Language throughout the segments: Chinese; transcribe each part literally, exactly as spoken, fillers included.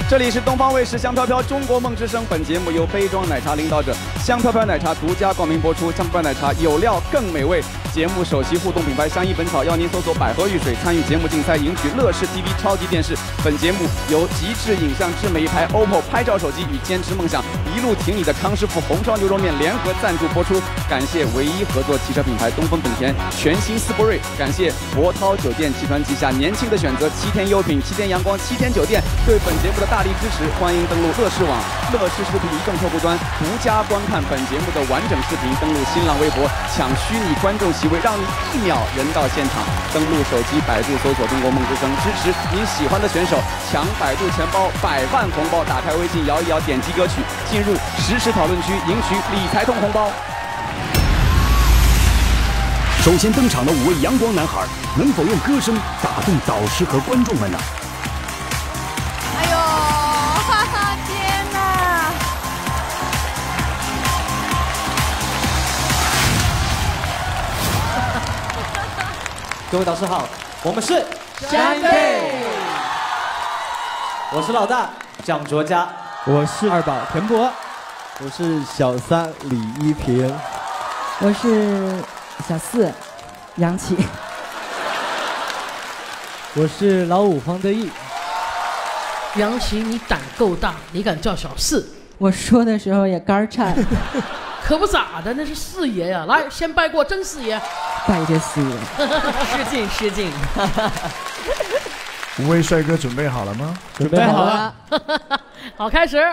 这里是东方卫视香飘飘中国梦之声，本节目由杯装奶茶领导者香飘飘奶茶独家冠名播出。香飘飘奶茶有料更美味。节目首席互动品牌香依本草邀您搜索百合玉水参与节目竞赛，赢取乐视 T V 超级电视。本节目由极致影像智美一台 O P P O 拍照手机与坚持梦想一路挺你的康师傅红烧牛肉面联合赞助播出。感谢唯一合作汽车品牌东风本田全新斯铂瑞，感谢博涛酒店集团旗下年轻的选择七天优品、七天阳光、七天酒店对本节目的大力支持。欢迎登录乐视网、乐视视频移动客户端独家观看本节目的完整视频。登录新浪微博抢虚拟观众席位，让你一秒人到现场。登录手机百度搜索中国梦之声，支持您喜欢的选手，抢百度钱包百万红包。打开微信摇一摇，点击歌曲，进入实时讨论区，赢取理财通红包。 首先登场的五位阳光男孩，能否用歌声打动导师和观众们呢？ 哎呦，哈哈，天哪！ 各位导师好，我们是山贝， 我是老大蒋卓佳， 我是二宝田博，我是小三李一平， 我是小四杨琪， 我是老五黄德义。 杨琪，你胆够大，你敢叫小四？ 我说的时候也肝颤。 可不咋的，那是四爷呀！来，先拜过真四爷。 拜这四爷。 失敬失敬。 五位帅哥准备好了吗？ 准备好了。 好，开始。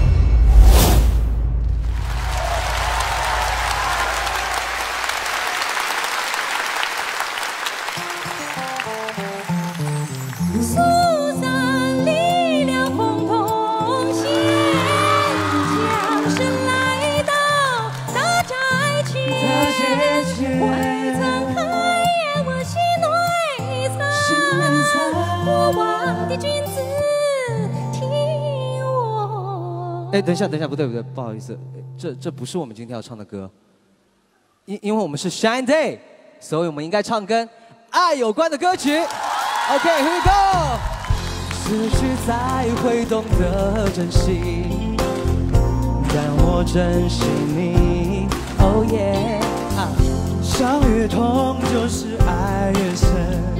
哎，等一下，等一下，不对不对，不好意思，这这不是我们今天要唱的歌，因因为我们是 Shine Day， 所以我们应该唱跟爱有关的歌曲。OK， here we go。失去才会懂得珍惜，但我珍惜你。Oh yeah， 啊， 伤越痛就是爱越深，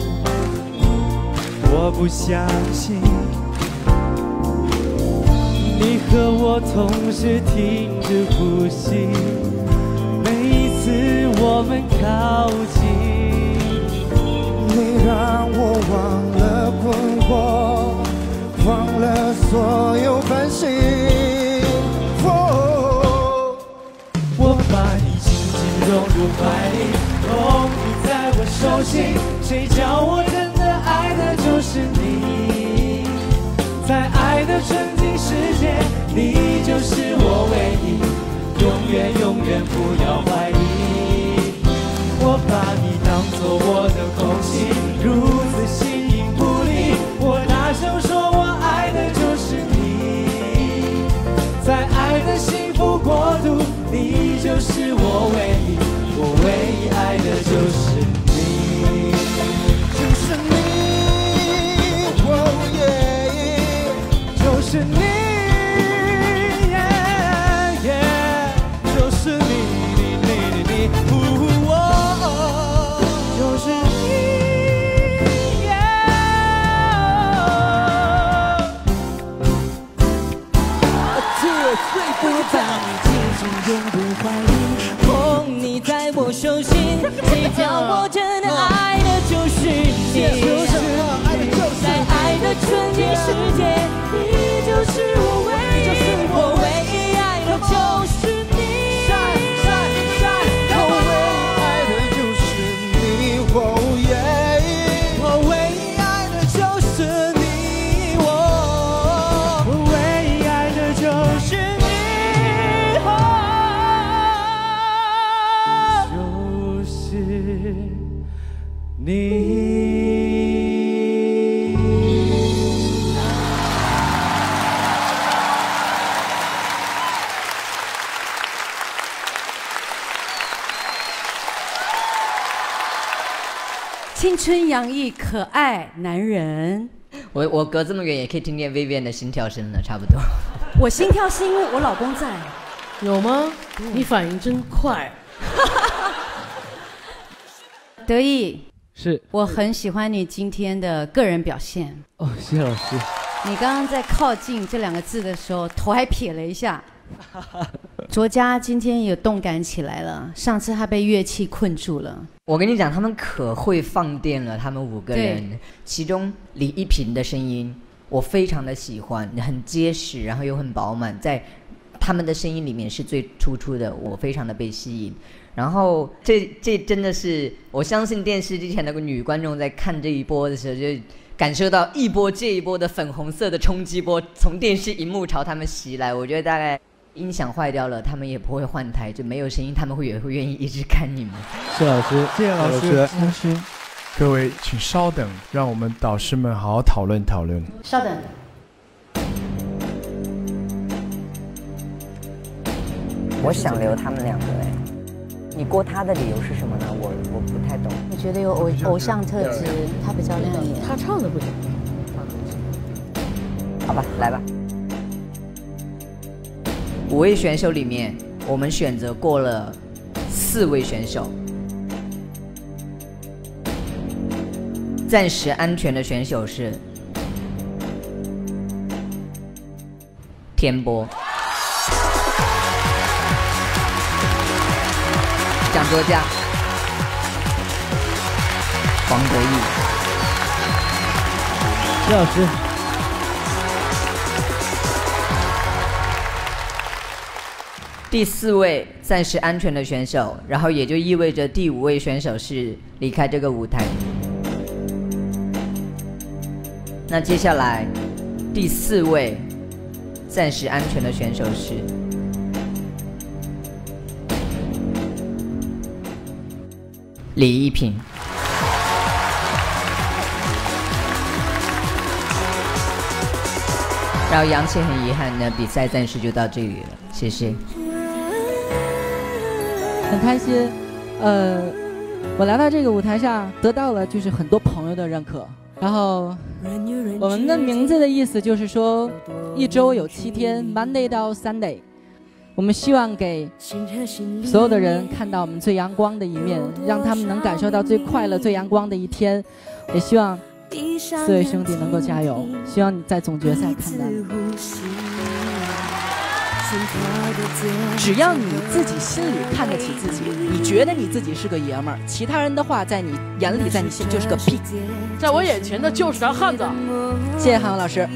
我不相信。你和我同时停止呼吸，每一次我们靠近， 你让我忘了困惑，忘了所有烦心。哦， 我把你紧紧融入怀里，哦，你在我手心，谁叫我真的爱的就是你，在爱的纯净世界，你就是我唯一，永远永远不要怀疑。我把你当作我的空气，如此形影不离。我大声说，我爱的就是你，在爱的幸福国度，你就是我唯一，我唯一爱的就是你， 就是你，哦耶，就是你。 永不怀疑，哦，你在我手心，谁叫我真的爱的就是你，在爱的纯净世界，你就是我唯一，我唯一爱的就是你， 我唯一爱的就是你，哦耶， 我唯一爱的就是你，我我唯一爱的就是你。你。 青春洋溢可爱男人， 我我隔这么远也可以听见 Vivian 的心跳声了，差不多。 我心跳是因为我老公在。 有吗？嗯、你反应真快。 得意， 是我很喜欢你今天的个人表现。 哦，谢谢老师。 你刚刚在靠近这两个字的时候，头还撇了一下。卓嘉今天有动感起来了，上次他被乐器困住了。 我跟你讲，他们可会放电了，他们五个人，其中李依萍的声音我非常的喜欢，很结实，然后又很饱满，在他们的声音里面是最突出的，我非常的被吸引。然后这这真的是，我相信电视机前那个女观众在看这一波的时候，就感受到一波接一波的粉红色的冲击波从电视荧幕朝他们袭来。我觉得大概音响坏掉了，他们也不会换台，就没有声音，他们会也会愿意一直看你们。 谢老师， 谢谢老师， 老师。 各位请稍等，让我们导师们好好讨论讨论。 稍等。 我想留他们两个哎，你过他的理由是什么呢？我我不太懂。 我觉得有偶偶像特质，他比较亮眼。 他唱的不行。 好吧，来吧。五位选手里面，我们选择过了四位选手，暂时安全的选手是田波。蒋卓嘉、黄德义、 谢老师。 第四位暂时安全的选手，然后也就意味着第五位选手是离开这个舞台。那接下来第四位暂时安全的选手是李依萍。然后杨倩很遗憾呢，比赛暂时就到这里了，谢谢。 很开心，呃，我来到这个舞台上，得到了就是很多朋友的认可。然后我们的名字的意思就是说，一周有七天 ，Monday 到 Sunday。我们希望给所有的人看到我们最阳光的一面，让他们能感受到最快乐、最阳光的一天。也希望四位兄弟能够加油，希望你在总决赛看到。只要你自己心里看得起自己，你觉得你自己是个爷们儿，其他人的话在你眼里，在你心里就是个屁。 在我眼前的就是条汉子。 谢谢韩文老师。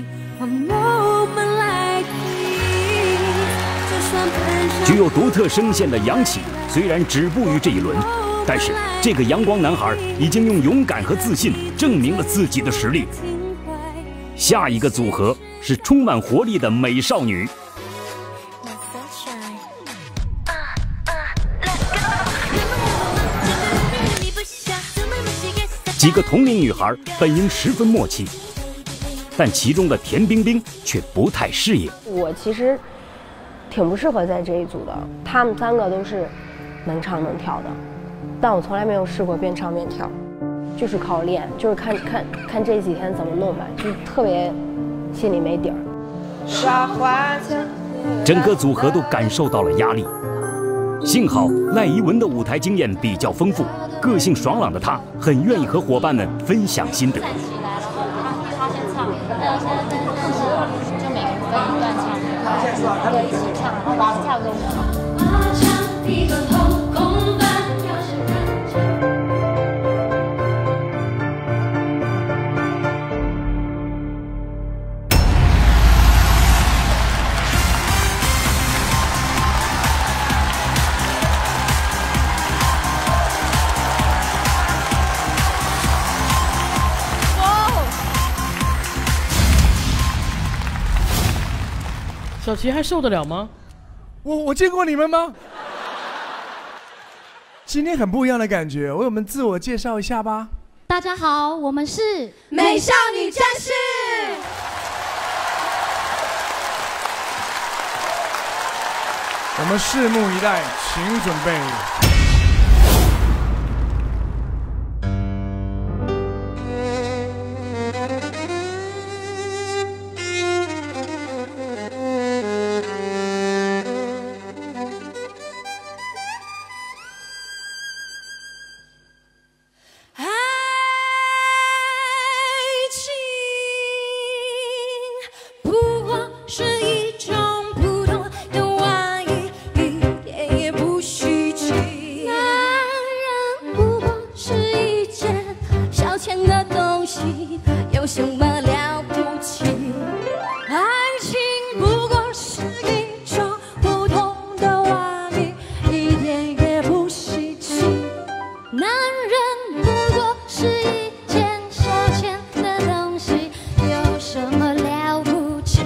具有独特声线的杨启虽然止步于这一轮，但是这个阳光男孩已经用勇敢和自信证明了自己的实力。下一个组合是充满活力的美少女。几个同龄女孩本应十分默契，但其中的田冰冰却不太适应。 我其实挺不适合在这一组的，他们三个都是能唱能跳的，但我从来没有试过边唱边跳，就是靠练，就是看看看这几天怎么弄吧，就特别心里没底儿。 整个组合都感受到了压力，幸好赖怡文的舞台经验比较丰富，个性爽朗的她很愿意和伙伴们分享心得。 他先唱，然后现在就每个人分一段唱，然后一起唱，然后我跳个舞。 小齐还受得了吗？ 我我见过你们吗？今天很不一样的感觉，为我们自我介绍一下吧。 大家好，我们是美少女战士。 我们拭目以待，请准备。 是一种普通的玩意，一点也不稀奇。男人不过是一件消遣的东西，有什么了不起？爱情不过是一种普通的玩意，一点也不稀奇。男人不过是一件消遣的东西，有什么了不起？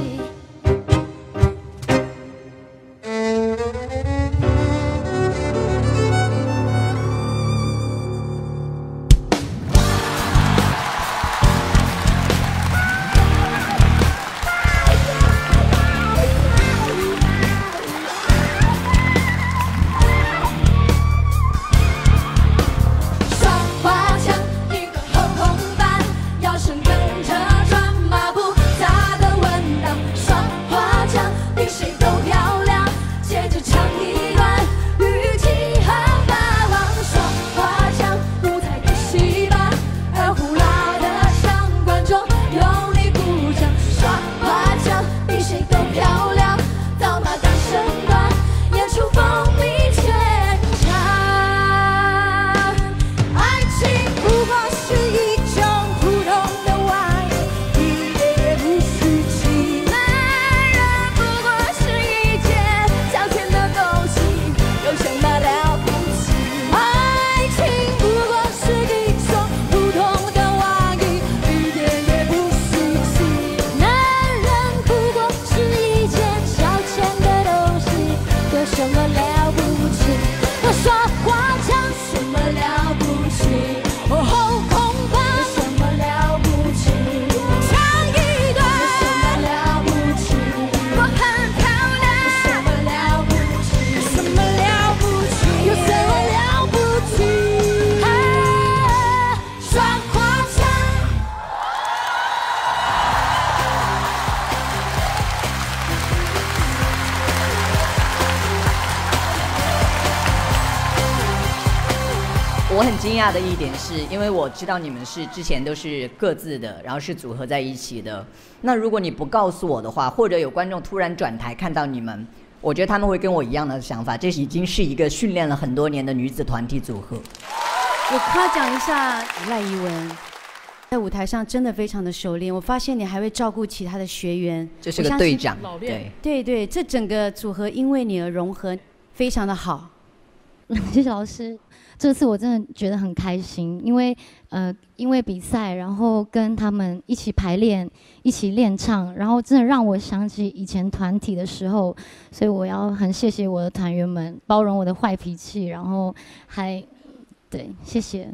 我很惊讶的一点是，因为我知道你们是之前都是各自的，然后是组合在一起的。那如果你不告诉我的话，或者有观众突然转台看到你们，我觉得他们会跟我一样的想法，这已经是一个训练了很多年的女子团体组合。 我夸奖一下赖怡文，在舞台上真的非常的熟练。我发现你还会照顾其他的学员， 这是个队长，对对对，这整个组合因为你而融合，非常的好。 谢谢老师。这次我真的觉得很开心，因为呃，因为比赛，然后跟他们一起排练，一起练唱，然后真的让我想起以前团体的时候，所以我要很谢谢我的团员们包容我的坏脾气，然后还对，谢谢。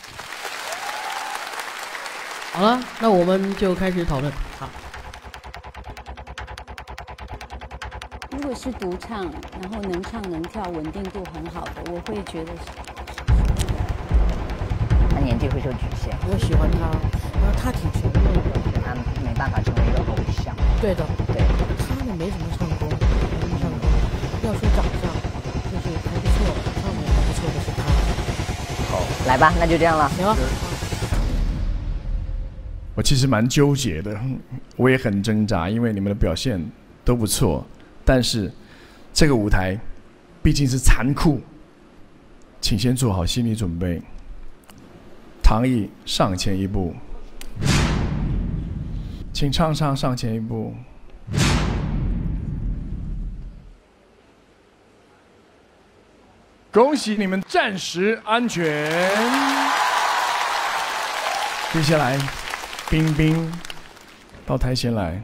好了，那我们就开始讨论。好。 如果是独唱，然后能唱能跳，稳定度很好的，我会觉得是。 他年纪会受局限。 我喜欢他，然后他挺全面的， 他没办法成为一个偶像。 对的， 对。 他呢没什么唱功，没什么唱功。要说长相，就是还不错，唱的还不错的是他。 好，来吧，那就这样了。 行了。 我其实蛮纠结的，我也很挣扎，因为你们的表现都不错，但是这个舞台毕竟是残酷，请先做好心理准备。唐毅上前一步，请唱唱上前一步。恭喜你们暂时安全。接下来，冰冰到台前来。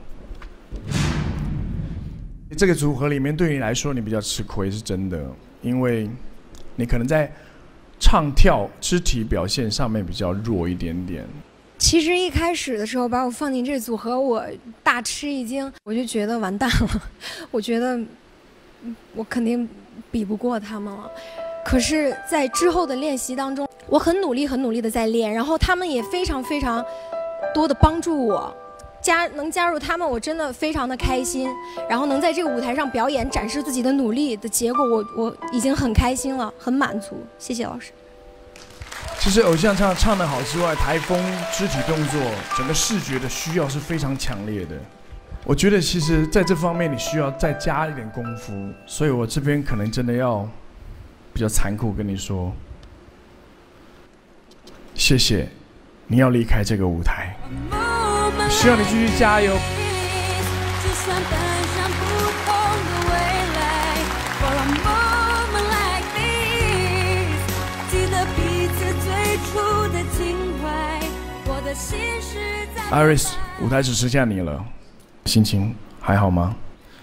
这个组合里面，对你来说，你比较吃亏是真的，因为你可能在唱跳、肢体表现上面比较弱一点点。 其实一开始的时候把我放进这组合，我大吃一惊，我就觉得完蛋了，我觉得我肯定比不过他们了。可是，在之后的练习当中，我很努力、很努力的在练，然后他们也非常非常多的帮助我。加能加入他们，我真的非常的开心。然后能在这个舞台上表演、展示自己的努力的结果，我我已经很开心了，很满足。谢谢老师。 其实偶像唱唱得好之外，台风、肢体动作、整个视觉的需要是非常强烈的。 我觉得其实在这方面你需要再加一点功夫，所以我这边可能真的要比较残酷跟你说，谢谢，你要离开这个舞台，需要你继续加油。Iris， 舞台只剩下你了，心情还好吗？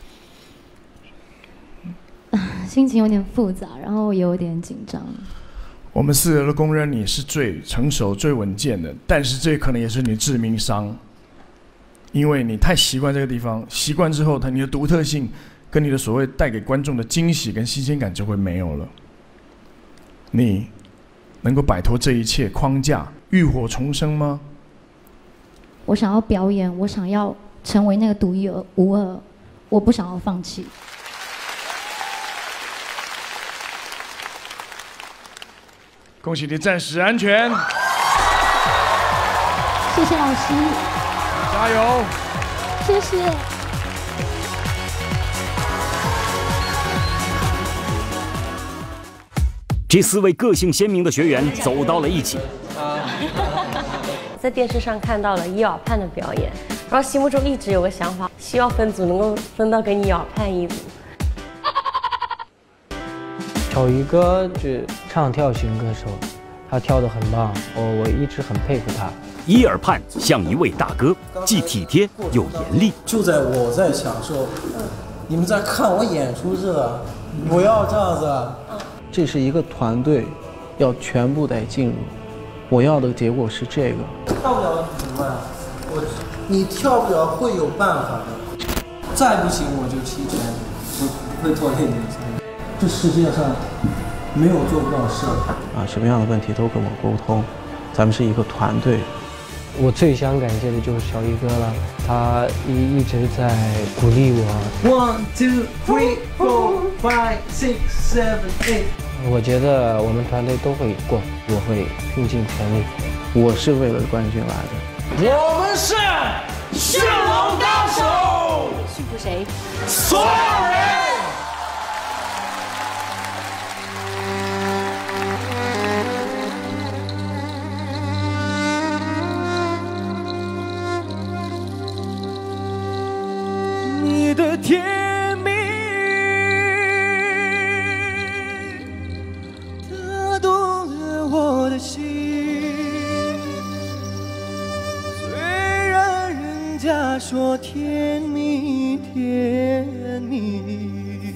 心情有点复杂，然后也有点紧张。 我们四个都公认你是最成熟、最稳健的，但是这可能也是你致命伤，因为你太习惯这个地方，习惯之后，它你的独特性跟你的所谓带给观众的惊喜跟新鲜感就会没有了。你能够摆脱这一切框架，浴火重生吗？ 我想要表演，我想要成为那个独一无二，我不想要放弃。 恭喜你暂时安全， 谢谢老师， 加油， 谢谢。 这四位个性鲜明的学员走到了一起。 在电视上看到了伊尔盼的表演，然后心目中一直有个想法，希望分组能够分到跟伊尔盼一组。 小鱼哥就唱跳型歌手，他跳得很棒，我我一直很佩服他。 伊尔盼像一位大哥，既体贴又严厉。 就在我在享受，你们在看我演出似的，不要这样子。这是一个团队，要全部得进入。我要的结果是这个。跳不了怎么办？我，你跳不了会有办法的。再不行我就弃权，我不会拖累你。这世界上没有做不到的事啊！什么样的问题都跟我沟通，咱们是一个团队。 我最想感谢的就是小鱼哥了，他一一直在鼓励我。 One, two, three, four, five, six, seven, eight。 我觉得我们团队都会过，我会拼尽全力。 我是为了冠军来的。 我们是驯龙高手， 驯服谁？ 所有人。 你的甜蜜打动了我的心，虽然人家说甜蜜甜蜜，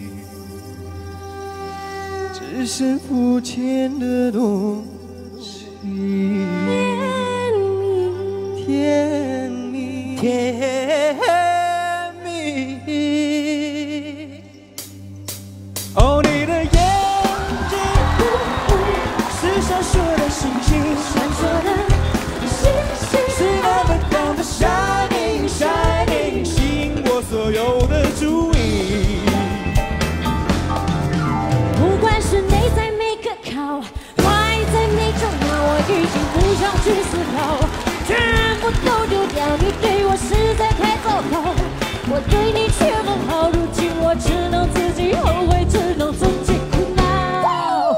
只是肤浅的东西。甜蜜甜蜜甜。哦，你的眼睛是闪烁的星星，闪烁的星星，是那么样的 shining shining， 吸引我所有的注意。 不管是内在美可靠，外在美重要，我已经不想去思考，全部都丢掉。你对我实在太糟糕，我对你却很好，如今我只能自己后悔，只能自己苦恼。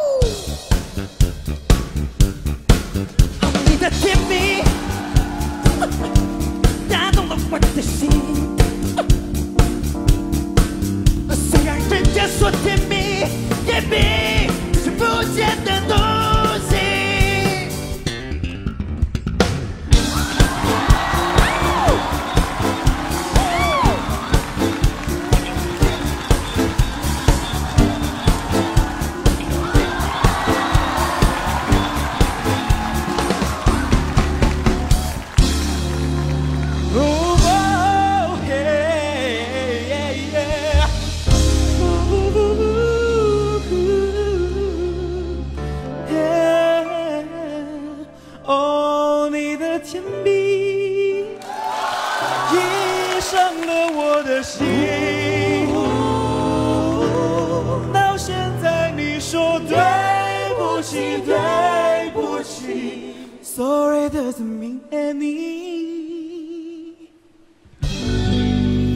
你的甜蜜打动了我的心，虽然人家说甜蜜甜蜜是肤浅的东西。哦，你的甜蜜已伤了我的心，到现在你说对不起，对不起 ，Sorry doesn't mean any。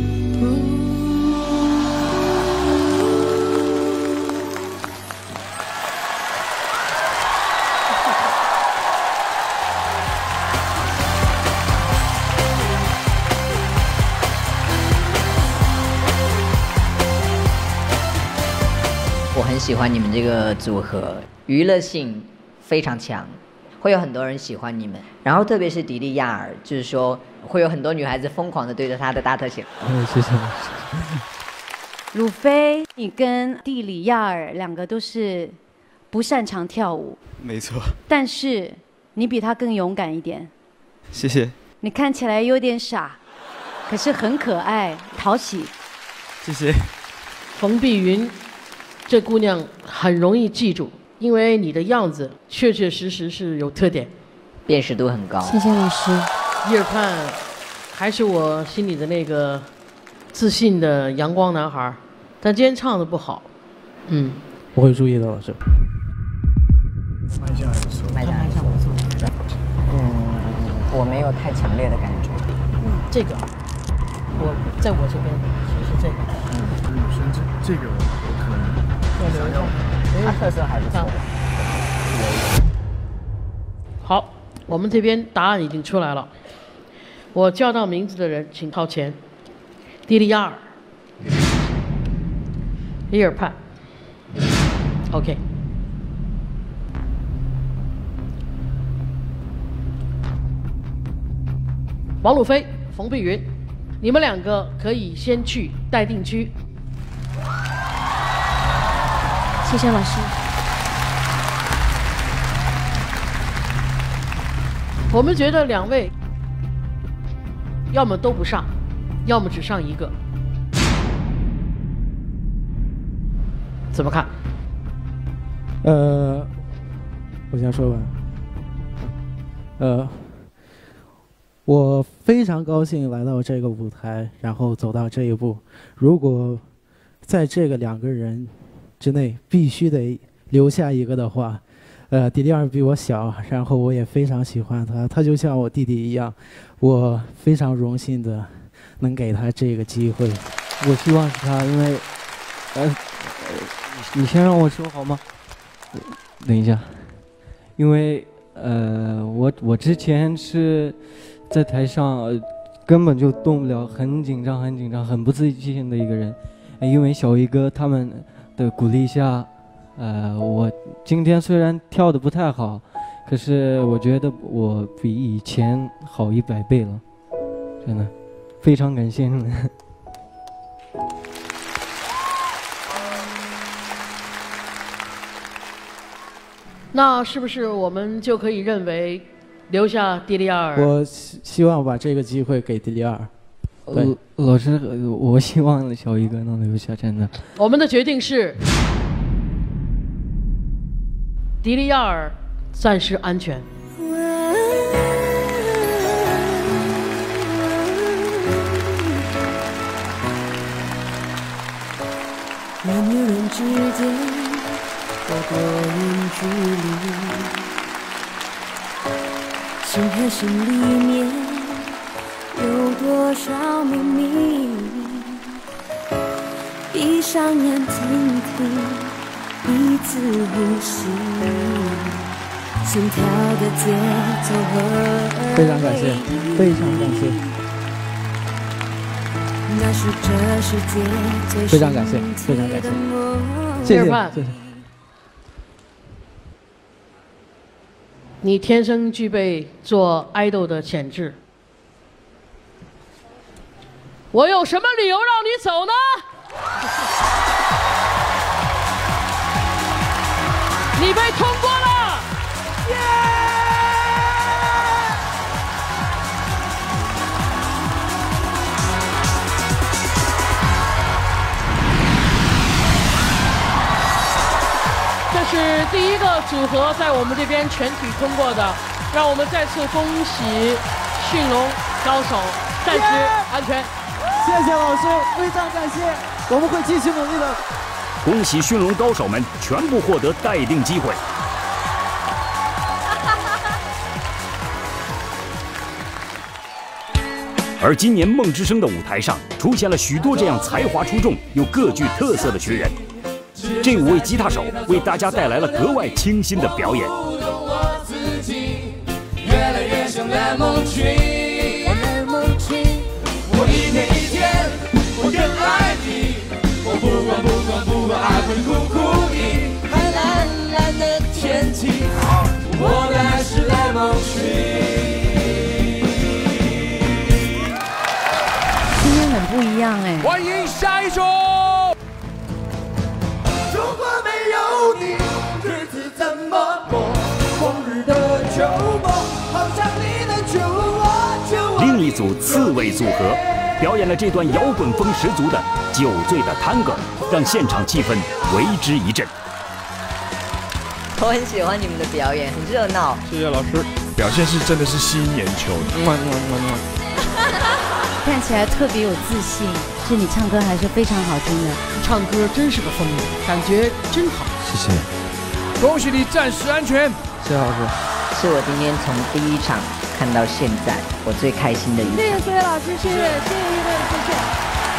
很喜欢你们这个组合，娱乐性非常强，会有很多人喜欢你们。然后特别是迪丽亚尔，就是说会有很多女孩子疯狂的对着她的大特写。 嗯，谢谢。 鲁菲，你跟蒂里亚尔两个都是不擅长跳舞， 没错。 但是你比他更勇敢一点。 谢谢。 你看起来有点傻，可是很可爱，讨喜。 谢谢。 冯碧云，这姑娘很容易记住，因为你的样子确确实实是有特点， 辨识度很高。 谢谢老师。 伊尔盼，还是我心里的那个自信的阳光男孩，但今天唱的不好。嗯， 我会注意的，老师。 卖相还不错， 卖相还不错。嗯，我没有太强烈的感觉。 嗯，这个，我在我这边其实是这个。 嗯，女生这这个我可能想要， 它特色还不错。 好，我们这边答案已经出来了。我叫到名字的人，请靠前。迪丽亚尔，伊尔盼 ，OK。王鲁菲、冯碧云，你们两个可以先去待定区。 谢谢老师。 我们觉得两位要么都不上，要么只上一个，怎么看？ 呃，我先说吧。呃。我非常高兴来到这个舞台，然后走到这一步。如果在这个两个人之内必须得留下一个的话，呃，迪丽尔比我小，然后我也非常喜欢他，他就像我弟弟一样，我非常荣幸的能给他这个机会。 我希望是他，因为，呃，你先让我说好吗？等一下，因为呃，我我之前是。在台上、呃、根本就动不了，很紧张很紧张很不自信的一个人、呃、因为小鱼哥他们的鼓励下，呃，我今天虽然跳得不太好，可是我觉得我比以前好一百倍了，真的非常感谢你们。 那是不是我们就可以认为留下迪丽亚尔？ 我希希望把这个机会给迪丽亚尔。对， 呃、老师，我希望小鱼哥能留下，真的。 我们的决定是，迪丽亚尔暂时安全。 人与人之间有多远距离？心和心里面有多少秘密？闭上眼听听彼此呼吸，心跳的节奏和非常感谢，非常感谢， 那是这世界最非常感谢，非常感谢，谢谢，谢谢。 你天生具备做爱豆的潜质，我有什么理由让你走呢？你被通过了，耶！这是第一个组合在我们这边全体通过的，让我们再次恭喜驯龙高手暂时安全。 谢谢老师，非常感谢，我们会继续努力的。 恭喜驯龙高手们全部获得待定机会。而今年梦之声的舞台上出现了许多这样才华出众又各具特色的群人，这五位吉他手为大家带来了格外清新的表演。 越来越像蓝梦群，我一天一天我更爱你，我不管不管不管爱会苦苦的。 梦去。 今天很不一样哎。 欢迎下一组。如果没有你，日子怎么过？往日的旧梦，好像你的酒窝，酒窝。 另一组刺猬组合表演了这段摇滚风十足的《酒醉的探戈》，让现场气氛为之一振。 我很喜欢你们的表演，很热闹。 谢谢老师，表现是真的是吸引眼球的。 看起来特别有自信，是你唱歌还是非常好听的。 唱歌真是个风格，感觉真好。 谢谢， 恭喜你暂时安全。 谢谢老师， 是我今天从第一场看到现在，我最开心的一场。 谢谢所有老师，谢谢谢谢一位，谢谢。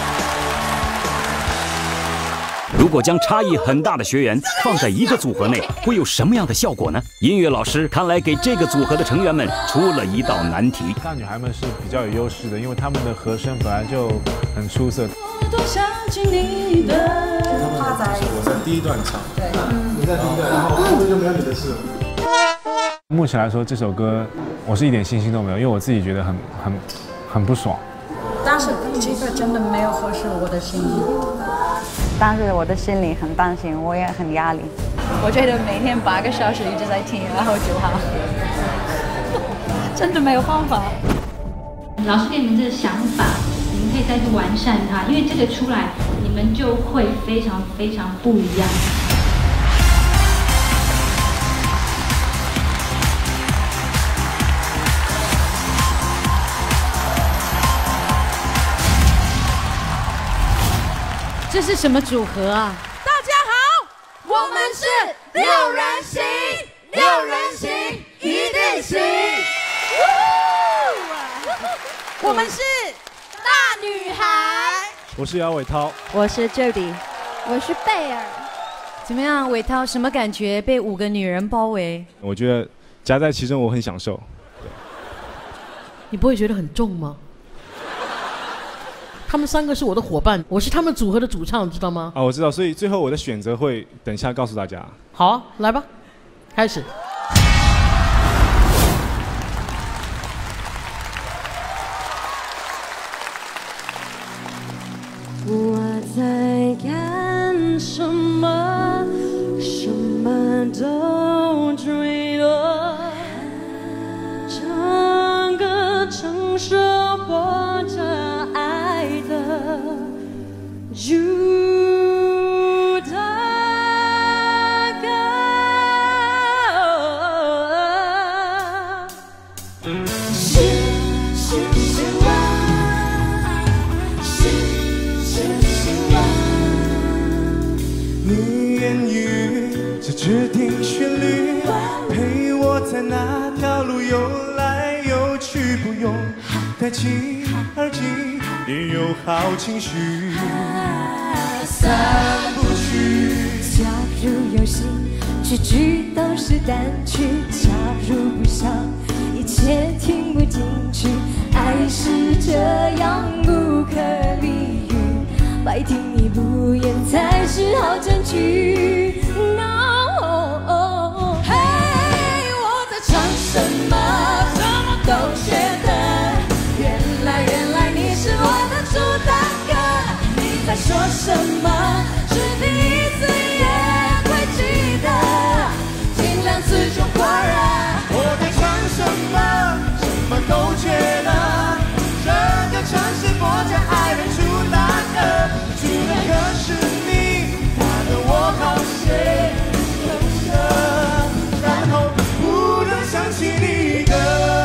如果将差异很大的学员放在一个组合内，会有什么样的效果呢？音乐老师看来给这个组合的成员们出了一道难题。 大女孩们是比较有优势的，因为她们的和声本来就很出色。 我多想起你的他在我在第一段唱，对，你在第一段，然后后面就没有你的事了。目前来说，这首歌我是一点信心都没有，因为我自己觉得很很很不爽。 但是这个真的没有合适我的心意。 但是我的心里很担心，我也很压力。我觉得每天八个小时一直在听，然后就好，真的没有办法。 老师给你们这个想法，你们可以再去完善它，因为这个出来，你们就会非常非常不一样。 这是什么组合啊？ 大家好，我们是六人行，六人行一定行。我们是大女孩。 我是姚伟涛， 我是 Jody， 我是贝尔。 怎么样，伟涛？什么感觉？被五个女人包围？ 我觉得夹在其中我很享受。 你不会觉得很重吗？他们三个是我的伙伴，我是他们组合的主唱，知道吗？ 啊，我知道，所以最后我的选择会等一下告诉大家。 好啊，来吧，开始。 我在干什么？什么都坠落，整个城市活着爱的主打歌。是是是我，是是是我。 你言语只只听旋律，陪我在那条路游来游去，不用带起耳机，也有好情绪，散不去。 加入游戏，句句都是单曲，加入不上，一切听不进去。爱是这样不可理喻，百听你不言才是好证据。No， 嘿，我在唱什么？什么都觉得。原来原来你是我的主打歌。你在说什么？是第一次也会记得，尽量自重过人。 我在唱什么？什么都觉得。整个城市播着爱的主打歌，主打歌是你，打得我好谁懂得，然后不能想起你的。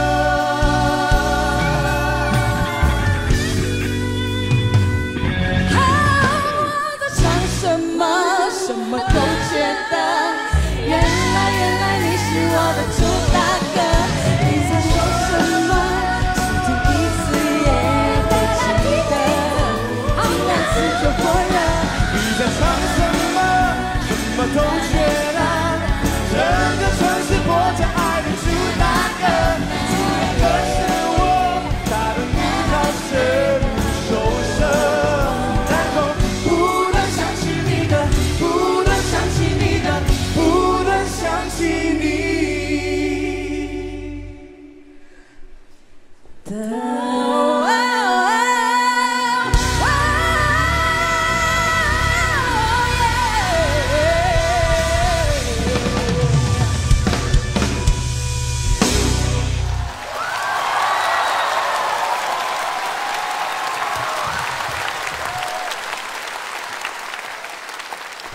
我在唱什么？什么都觉得。原来原来你是我的主打歌。你在说什么？是第一次也会记得，尽量自救过人。 你在唱什么？什么都觉得。整个城市播着爱的主打歌，主打歌是我，打得你好深受伤，然后不能想起你的，不能想起你的，不能想起你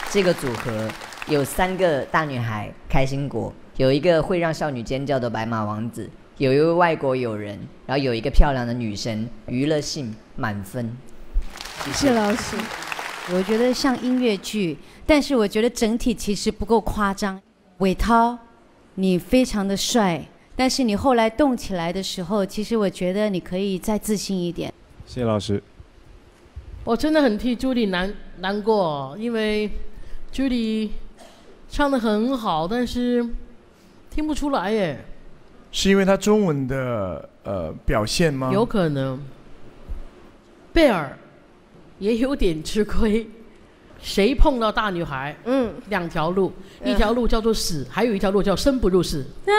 这个组合有三个大女孩开心果，有一个会让少女尖叫的白马王子，有一位外国友人，然后有一个漂亮的女生，娱乐性满分。 谢谢老师。我觉得像音乐剧，但是我觉得整体其实不够夸张。伟涛，你非常的帅，但是你后来动起来的时候，其实我觉得你可以再自信一点。 谢谢老师。 我真的很替 Judy 难难过，因为 Judy 唱得很好，但是听不出来耶。 是因为他中文的呃表现吗？ 有可能。贝尔也有点吃亏。谁碰到大女孩？嗯，两条路，一条路叫做死，还有一条路叫生不如死。啊，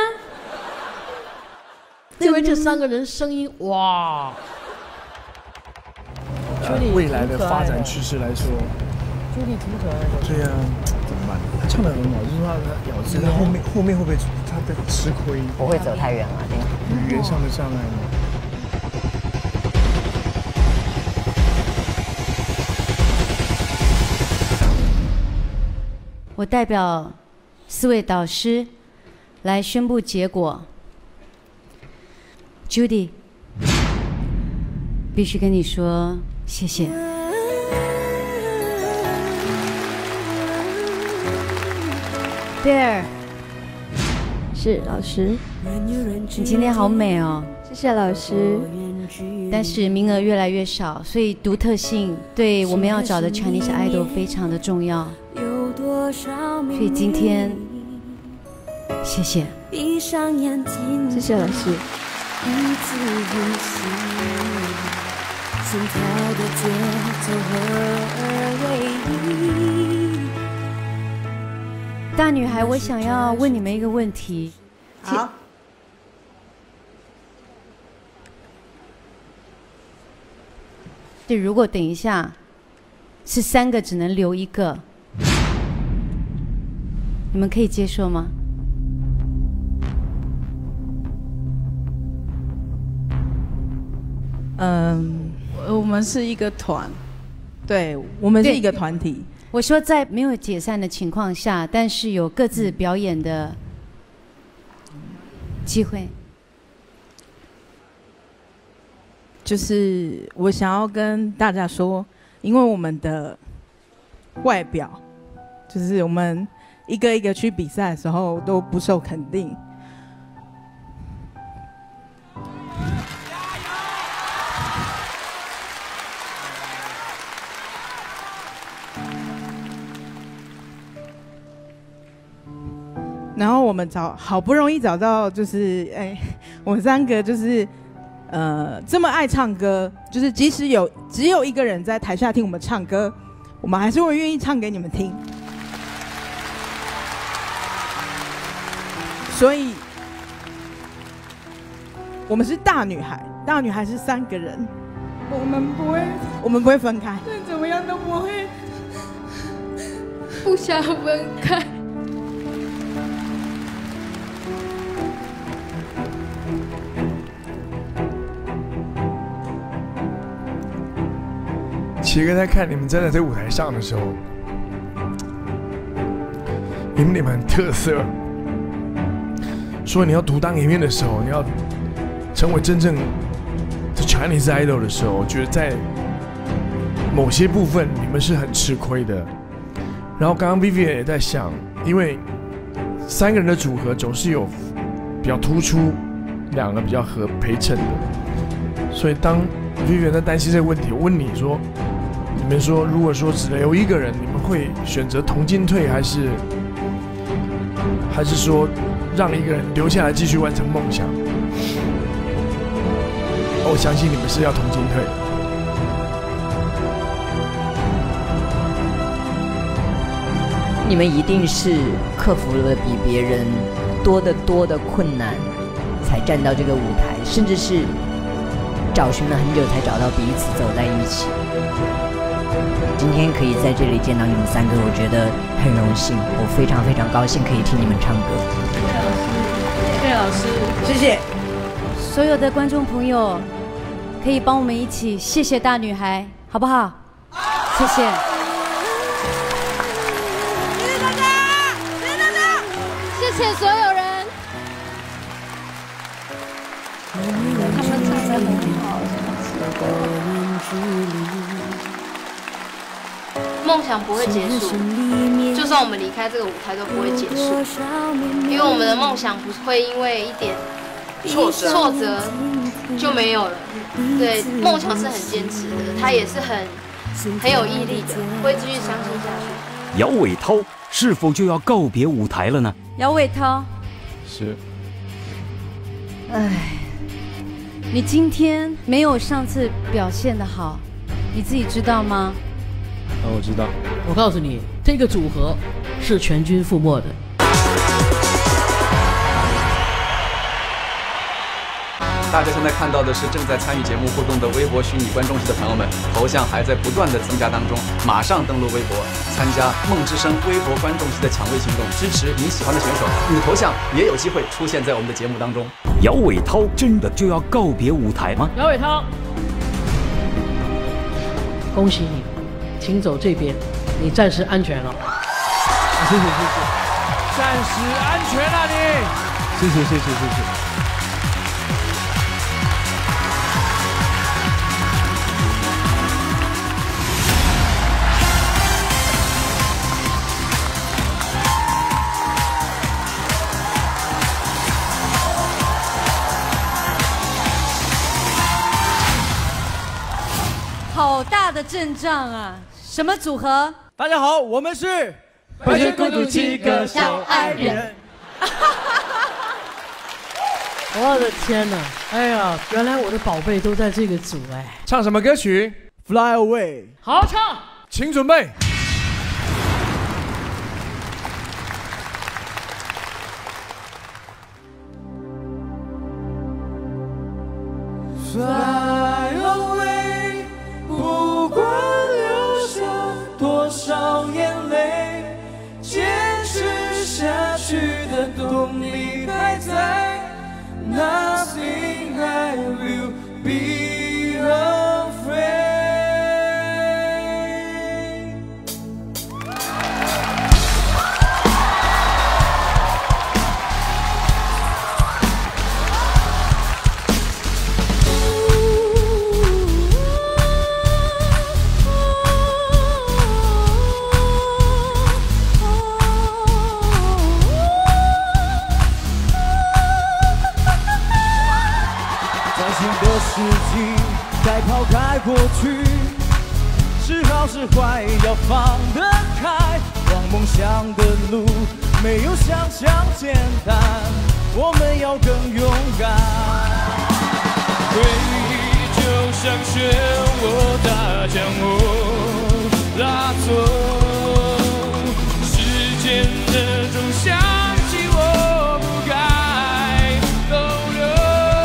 因为这三个人声音，哇！ 呃、未来的发展趋势来说 ，Judy 挺可爱的。 对呀、啊，怎么办？他唱得很好，就是他他咬字，他后面后面会不会他在吃亏？ 不会走太远了， 语言上的障碍吗？ 我代表四位导师来宣布结果。Judy， 必须跟你说谢谢。贝尔， 是老师， 你今天好美哦。 谢谢老师。 但是名额越来越少，所以独特性对我们要找的 Chinese idol 非常的重要。所以今天，谢谢。 谢谢老师。 大女孩，我想要问你们一个问题。 好。 就如果等一下是三个只能留一个，你们可以接受吗？ 嗯，我们是一个团，对，我们是一个团体。 我说在没有解散的情况下，但是有各自表演的机会。 就是我想要跟大家说，因为我们的外表，就是我们一个一个去比赛的时候都不受肯定。然后我们找好不容易找到，就是哎，我们三个就是。呃，这么爱唱歌，就是即使有只有一个人在台下听我们唱歌，我们还是会愿意唱给你们听。所以，我们是大女孩，大女孩是三个人，我们不会，我们不会分开，再怎么样都不会不想分开。 奇哥在看你们站在这舞台上的时候，你们你们很特色。说你要独当一面的时候，你要成为真正的 Chinese idol 的时候，我觉得在某些部分你们是很吃亏的。然后刚刚 Vivian 也在想，因为三个人的组合总是有比较突出，两个比较合陪衬的，所以当 Vivian 在担心这个问题，我问你说。你们说，如果说只留一个人，你们会选择同进退，还是还是说让一个人留下来继续完成梦想？我相信你们是要同进退的。 你们一定是克服了比别人多得多的困难，才站到这个舞台，甚至是找寻了很久才找到彼此，走在一起。今天可以在这里见到你们三个，我觉得很荣幸，我非常非常高兴可以听你们唱歌。 谢谢老师， 谢谢。 所有的观众朋友，可以帮我们一起谢谢大女孩，好不好？谢谢。 谢所有人。 他们唱得很好， 梦想不会结束，就算我们离开这个舞台都不会结束，因为我们的梦想不会因为一点挫折挫折就没有了。对，梦想是很坚持的，它也是很很有毅力的，会继续相信下去。 姚伟涛是否就要告别舞台了呢？ 姚伟涛， 是。 唉，你今天没有上次表现得好，你自己知道吗？ 啊，我知道。 我告诉你，这个组合是全军覆没的。 大家现在看到的是正在参与节目互动的微博虚拟观众席的朋友们，头像还在不断的增加当中，马上登录微博，参加梦之声微博观众席的抢位行动，支持你喜欢的选手，你的头像也有机会出现在我们的节目当中。 姚伟涛真的就要告别舞台吗？ 姚伟涛，恭喜你，请走这边，你暂时安全了。 谢谢谢谢，暂时安全了你，谢谢谢谢谢谢。 好大的阵仗啊！什么组合？ 大家好，我们是白雪公主七个小矮人。 我的天哪！哎呀，原来我的宝贝都在这个组哎。 唱什么歌曲 ？Fly Away。 好唱， 请准备。 Fly away， 不管流下多少眼泪，坚持下去的动力还在。Nothing I will be afraid。事情该抛开过去，是好是坏要放得开。往梦想的路没有想象简单，我们要更勇敢。回忆就像漩涡，它将我拉走，时间的钟响起，我不该逗留。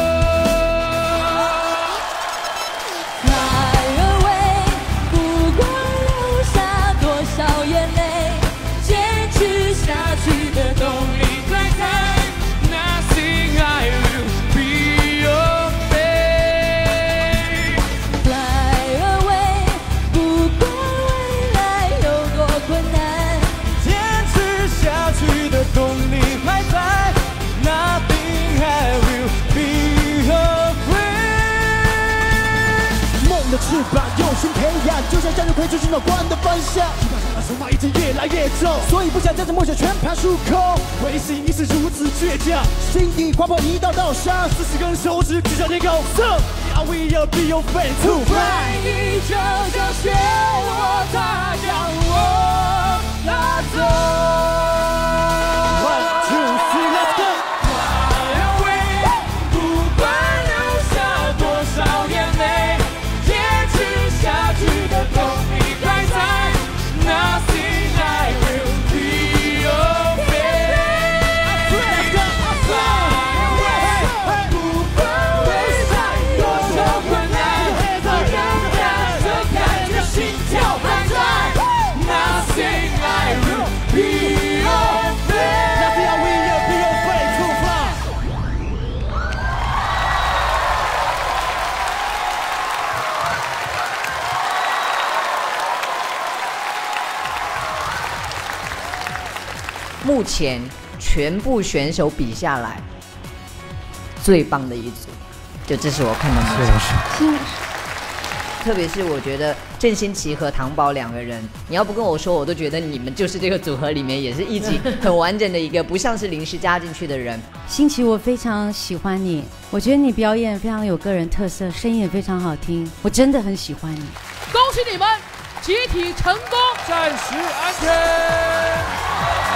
翅膀用心培养，就像向日葵追寻到光的方向。肩膀上的筹码一直越来越重，所以不想将这梦想全盘输空。唯心你是如此倔强，心底划破一道道伤，四十根手指举向天空。So I will be your friend to fly。回忆就像漩涡，它将我拉走。One two three let's go。 目前全部选手比下来最棒的一组，就这是我看到的。 谢谢。 特别是我觉得郑欣琪和唐宝两个人，你要不跟我说，我都觉得你们就是这个组合里面也是一起很完整的一个，不像是临时加进去的人。 欣琪，我非常喜欢你，我觉得你表演非常有个人特色，声音也非常好听，我真的很喜欢你。 恭喜你们集体成功， 暂时安全。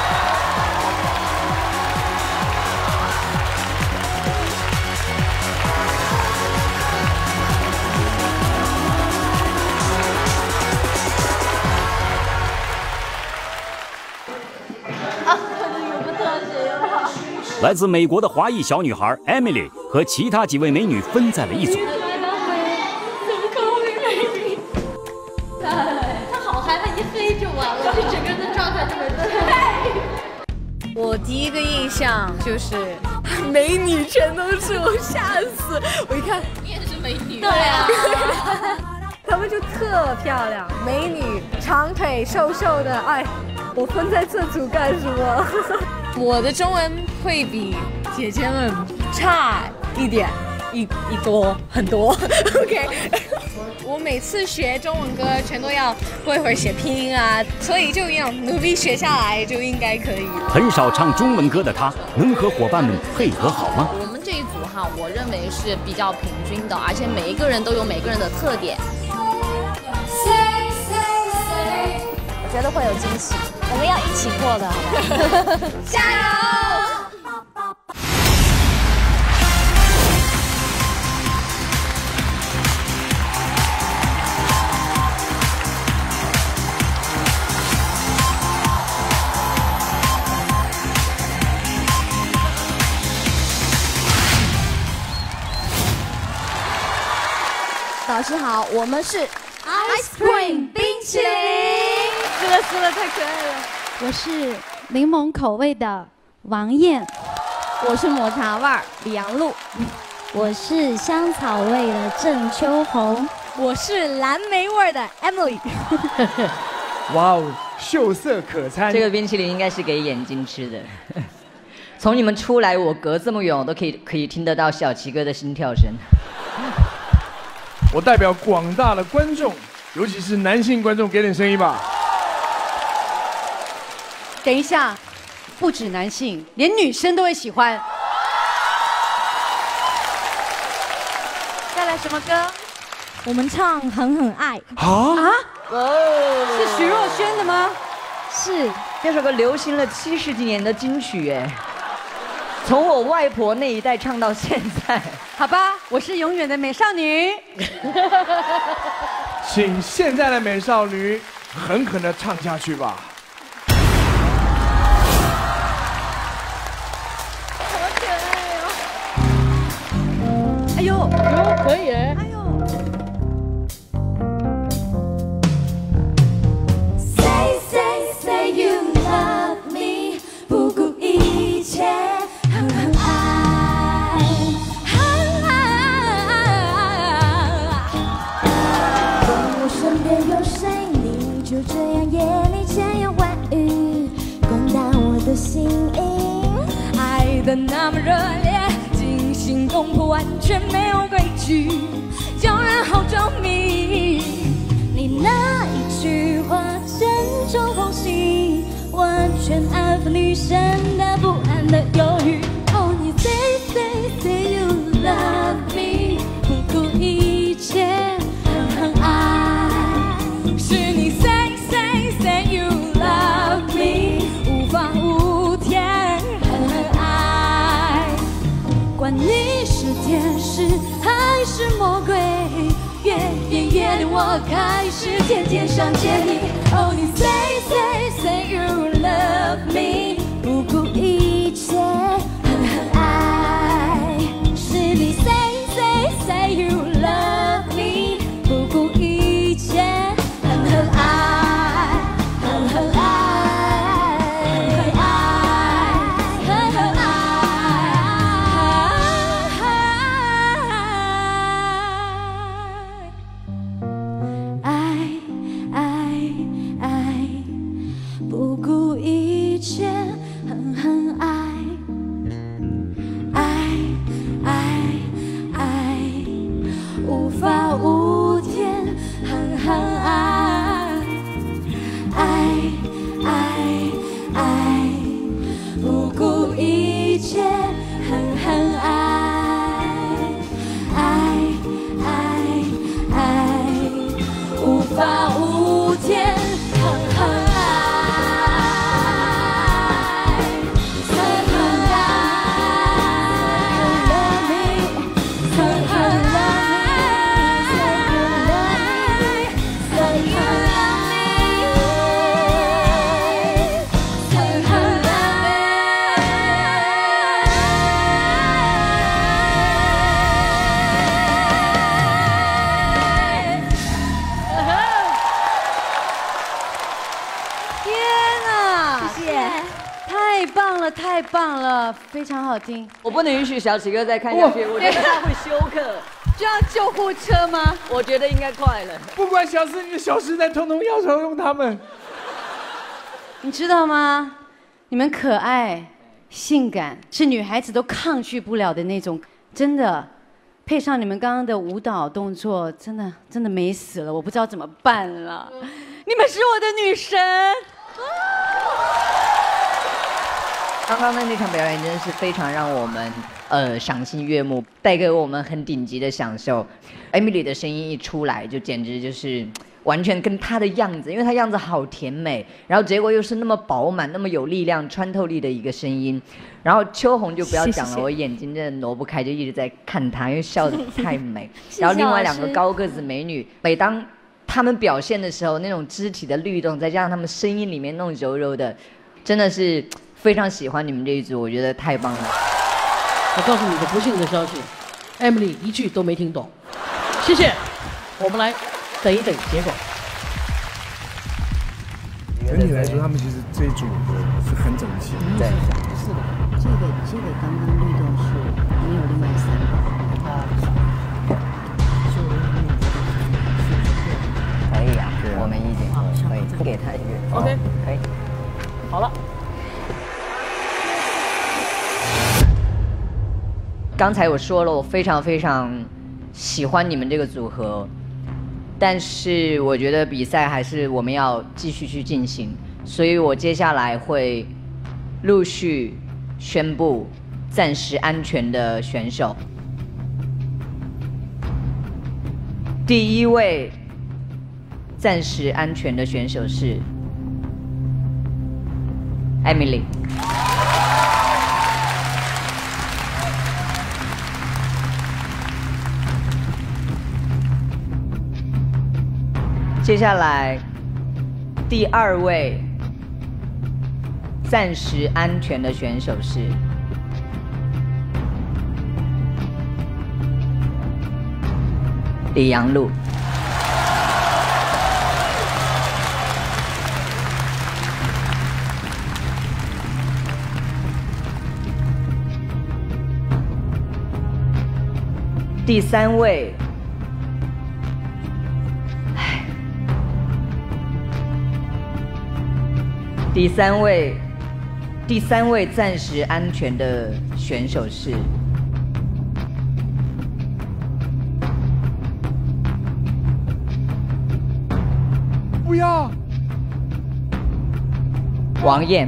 来自美国的华裔小女孩 Emily 和其他几位美女分在了一组。 他好嗨，他一黑就完了，就整个人的状态就没对。 我第一个印象就是美女全都是，我吓死！我一看， 你也是美女。 对啊，她们就特漂亮，美女长腿瘦瘦的，哎，我分在这组干什么？我的中文会比姐姐们差一点，一一多很多。OK， 我每次学中文歌全都要过一会儿写拼音啊，所以就要努力学下来，就应该可以。 很少唱中文歌的她，能和伙伴们配合好吗？ 我们这一组哈，我认为是比较平均的，而且每一个人都有每个人的特点。 我觉得会有惊喜，我们要一起过的，好不好？加油！ 老师好，我们是 Ice Cream 冰淇淋。 是了是了，太可爱了。 我是柠檬口味的王艳， 我是抹茶味儿李阳璐， 我是香草味的郑秋红， 我是蓝莓味的 Emily。 哇哦，秀色可餐！ 这个冰淇淋应该是给眼睛吃的。从你们出来，我隔这么远，我都可以可以听得到小齐哥的心跳声。 我代表广大的观众，尤其是男性观众，给点声音吧。 等一下，不止男性，连女生都会喜欢。 带来什么歌？ 我们唱《狠狠爱》 啊啊！是徐若瑄的吗？ 是， 这首歌流行了七十几年的金曲哎，从我外婆那一代唱到现在。 好吧，我是永远的美少女。 请现在的美少女狠狠地唱下去吧。 哎呦， 哟，可以哎。 哎呦。 Say say say you love me， 不顾一切，狠狠爱，狠爱。问我身边有谁，你就这样夜里千言万语，攻打我的心音，爱的那么热烈。惊动魄完全没有规矩，叫人好着迷。你那一句话正中红心，完全安抚女生的不安的忧郁。哦，你 say say say you love me， 不顾一切，狠狠爱。是你 say say say you love me， 无法无天，狠狠爱。管你是天使还是魔鬼，越演越令我开始渐渐想见你。哦，你 say say say you love me， 不顾一切，狠狠爱。是你 say say say you love me， 不顾一切，狠狠爱，狠狠爱。不顾一切，狠狠爱。 的太棒了，非常好听。 我不能允许小启哥再看下去，我觉得他会休克。 就要救护车吗？ 我觉得应该快了。 不管小四你的小时代，统统要抽用他们。 你知道吗？你们可爱、性感，是女孩子都抗拒不了的那种，真的。配上你们刚刚的舞蹈动作，真的真的美死了，我不知道怎么办了。你们是我的女神。 刚刚的那场表演真的是非常让我们呃赏心悦目，带给我们很顶级的享受。Emily 的声音一出来，就简直就是完全跟她的样子，因为她样子好甜美，然后结果又是那么饱满、那么有力量、穿透力的一个声音。然后秋红就不要讲了，谢谢我眼睛真的挪不开，就一直在看她，因为笑得太美。然后另外两个高个子美女，每当她们表现的时候，那种肢体的律动，再加上她们声音里面那种柔柔的，真的是非常喜欢你们这一组，我觉得太棒了。 我告诉你个不幸的消息 ，Emily 一句都没听懂。谢谢，我们来等一等结果。 整体来说，他们其实这一组是很整齐。 对， 是的，这个这个刚刚律动是没有另外三个啊。 可以啊，我们一点可以不给他一个 ，OK， 可以。 好了。 刚才我说了，我非常非常喜欢你们这个组合。但是我觉得比赛还是我们要继续去进行，所以我接下来会陆续宣布暂时安全的选手。第一位暂时安全的选手是 Emily。接下来，第二位暂时安全的选手是李阳璐。第三位。第三位，第三位暂时安全的选手是不要王艳。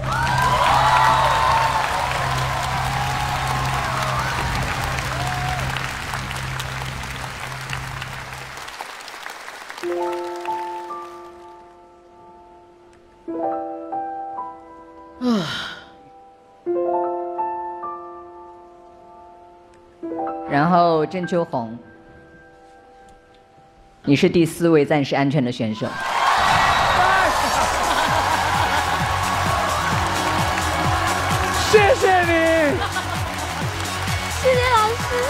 然后郑秋红，你是第四位暂时安全的选手。 谢谢你， 谢谢老师。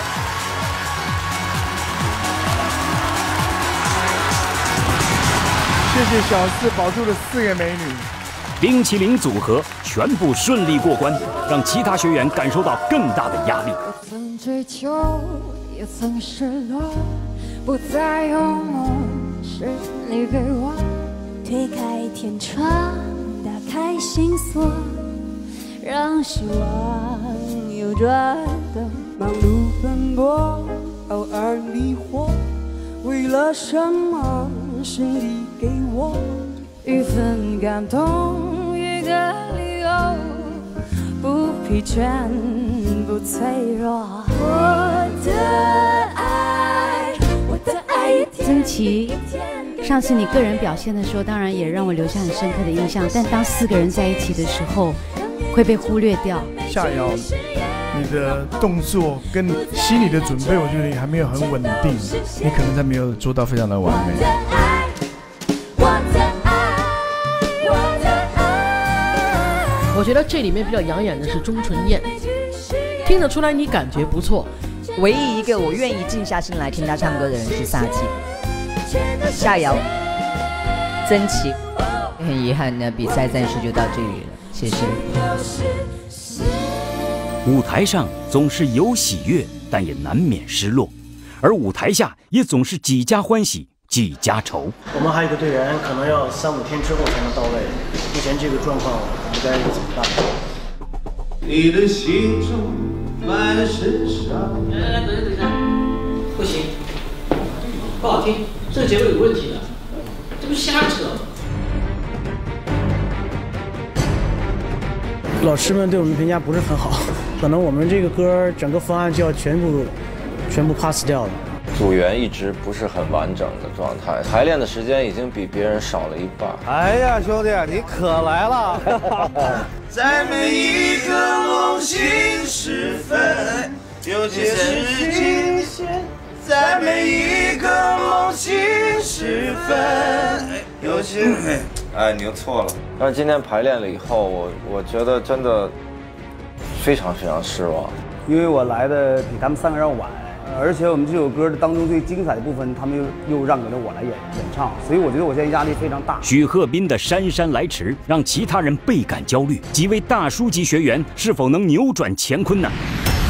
谢谢小四保住了四个美女。 冰淇淋组合全部顺利过关，让其他学员感受到更大的压力。 我曾追求，也曾失落，不再有梦，是你给我推开天窗，打开心锁，让希望有转动。 忙碌奔波，偶尔迷惑，为了什么？是你给我一份感动，一个理由，不疲倦，不脆弱。 我的爱，我的爱。 曾琦，上次你个人表现的时候，当然也让我留下很深刻的印象。但当四个人在一起的时候，会被忽略掉。 夏瑶，你的动作跟心理的准备，我觉得你还没有很稳定，你可能还没有做到非常的完美。 我觉得这里面比较养眼的是钟纯燕，听得出来你感觉不错。 唯一一个我愿意静下心来听他唱歌的人是萨琪。夏瑶、曾琦，很遗憾呢，比赛暂时就到这里了。 谢谢。 舞台上总是有喜悦，但也难免失落，而舞台下也总是几家欢喜几家愁。 我们还有一个队员可能要三五天之后才能到位，目前这个状况我们该怎么办？ 你的心中满是伤。 来来来，等一下等一下，不行，不好听，这个节奏有问题的，这不瞎扯。 老师们对我们评价不是很好，可能我们这个歌整个方案就要全部全部 pass 掉了。 组员一直不是很完整的状态，排练的时间已经比别人少了一半。 哎呀，兄弟，你可来了！在每一个梦醒时分，有些事情；在每一个梦醒时分，有些……哎，你又错了。 但是今天排练了以后，我我觉得真的非常非常失望， 因为我来的比他们三个人晚。而且我们这首歌的当中最精彩的部分，他们又又让给了我来演演唱，所以我觉得我现在压力非常大。 许鹤斌的姗姗来迟让其他人倍感焦虑，几位大叔级学员是否能扭转乾坤呢？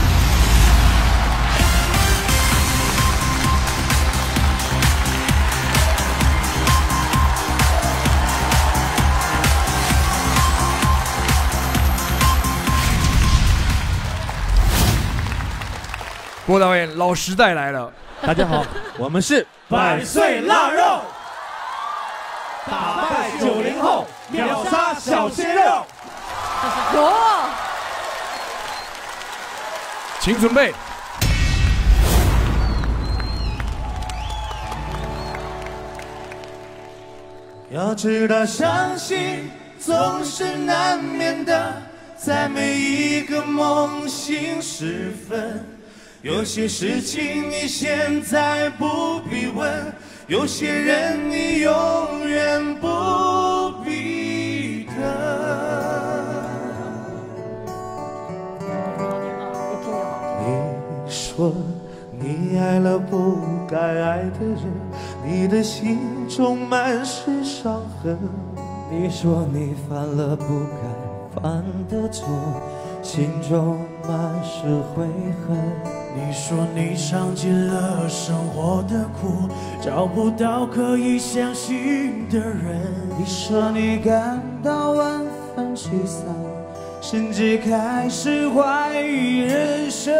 郭导演，老时代来了！ 大家好，我们是百岁腊肉，打败九零后，秒杀小鲜肉。 有， 请准备。 要知道，伤心总是难免的，在每一个梦醒时分。有些事情你现在不必问，有些人你永远不必等。你说你爱了不该爱的人，你的心中满是伤痕。 你说你犯了不该犯的错，心中满是悔恨。 你说你尝尽了生活的苦，找不到可以相信的人。你说你感到万分沮丧，甚至开始怀疑人生。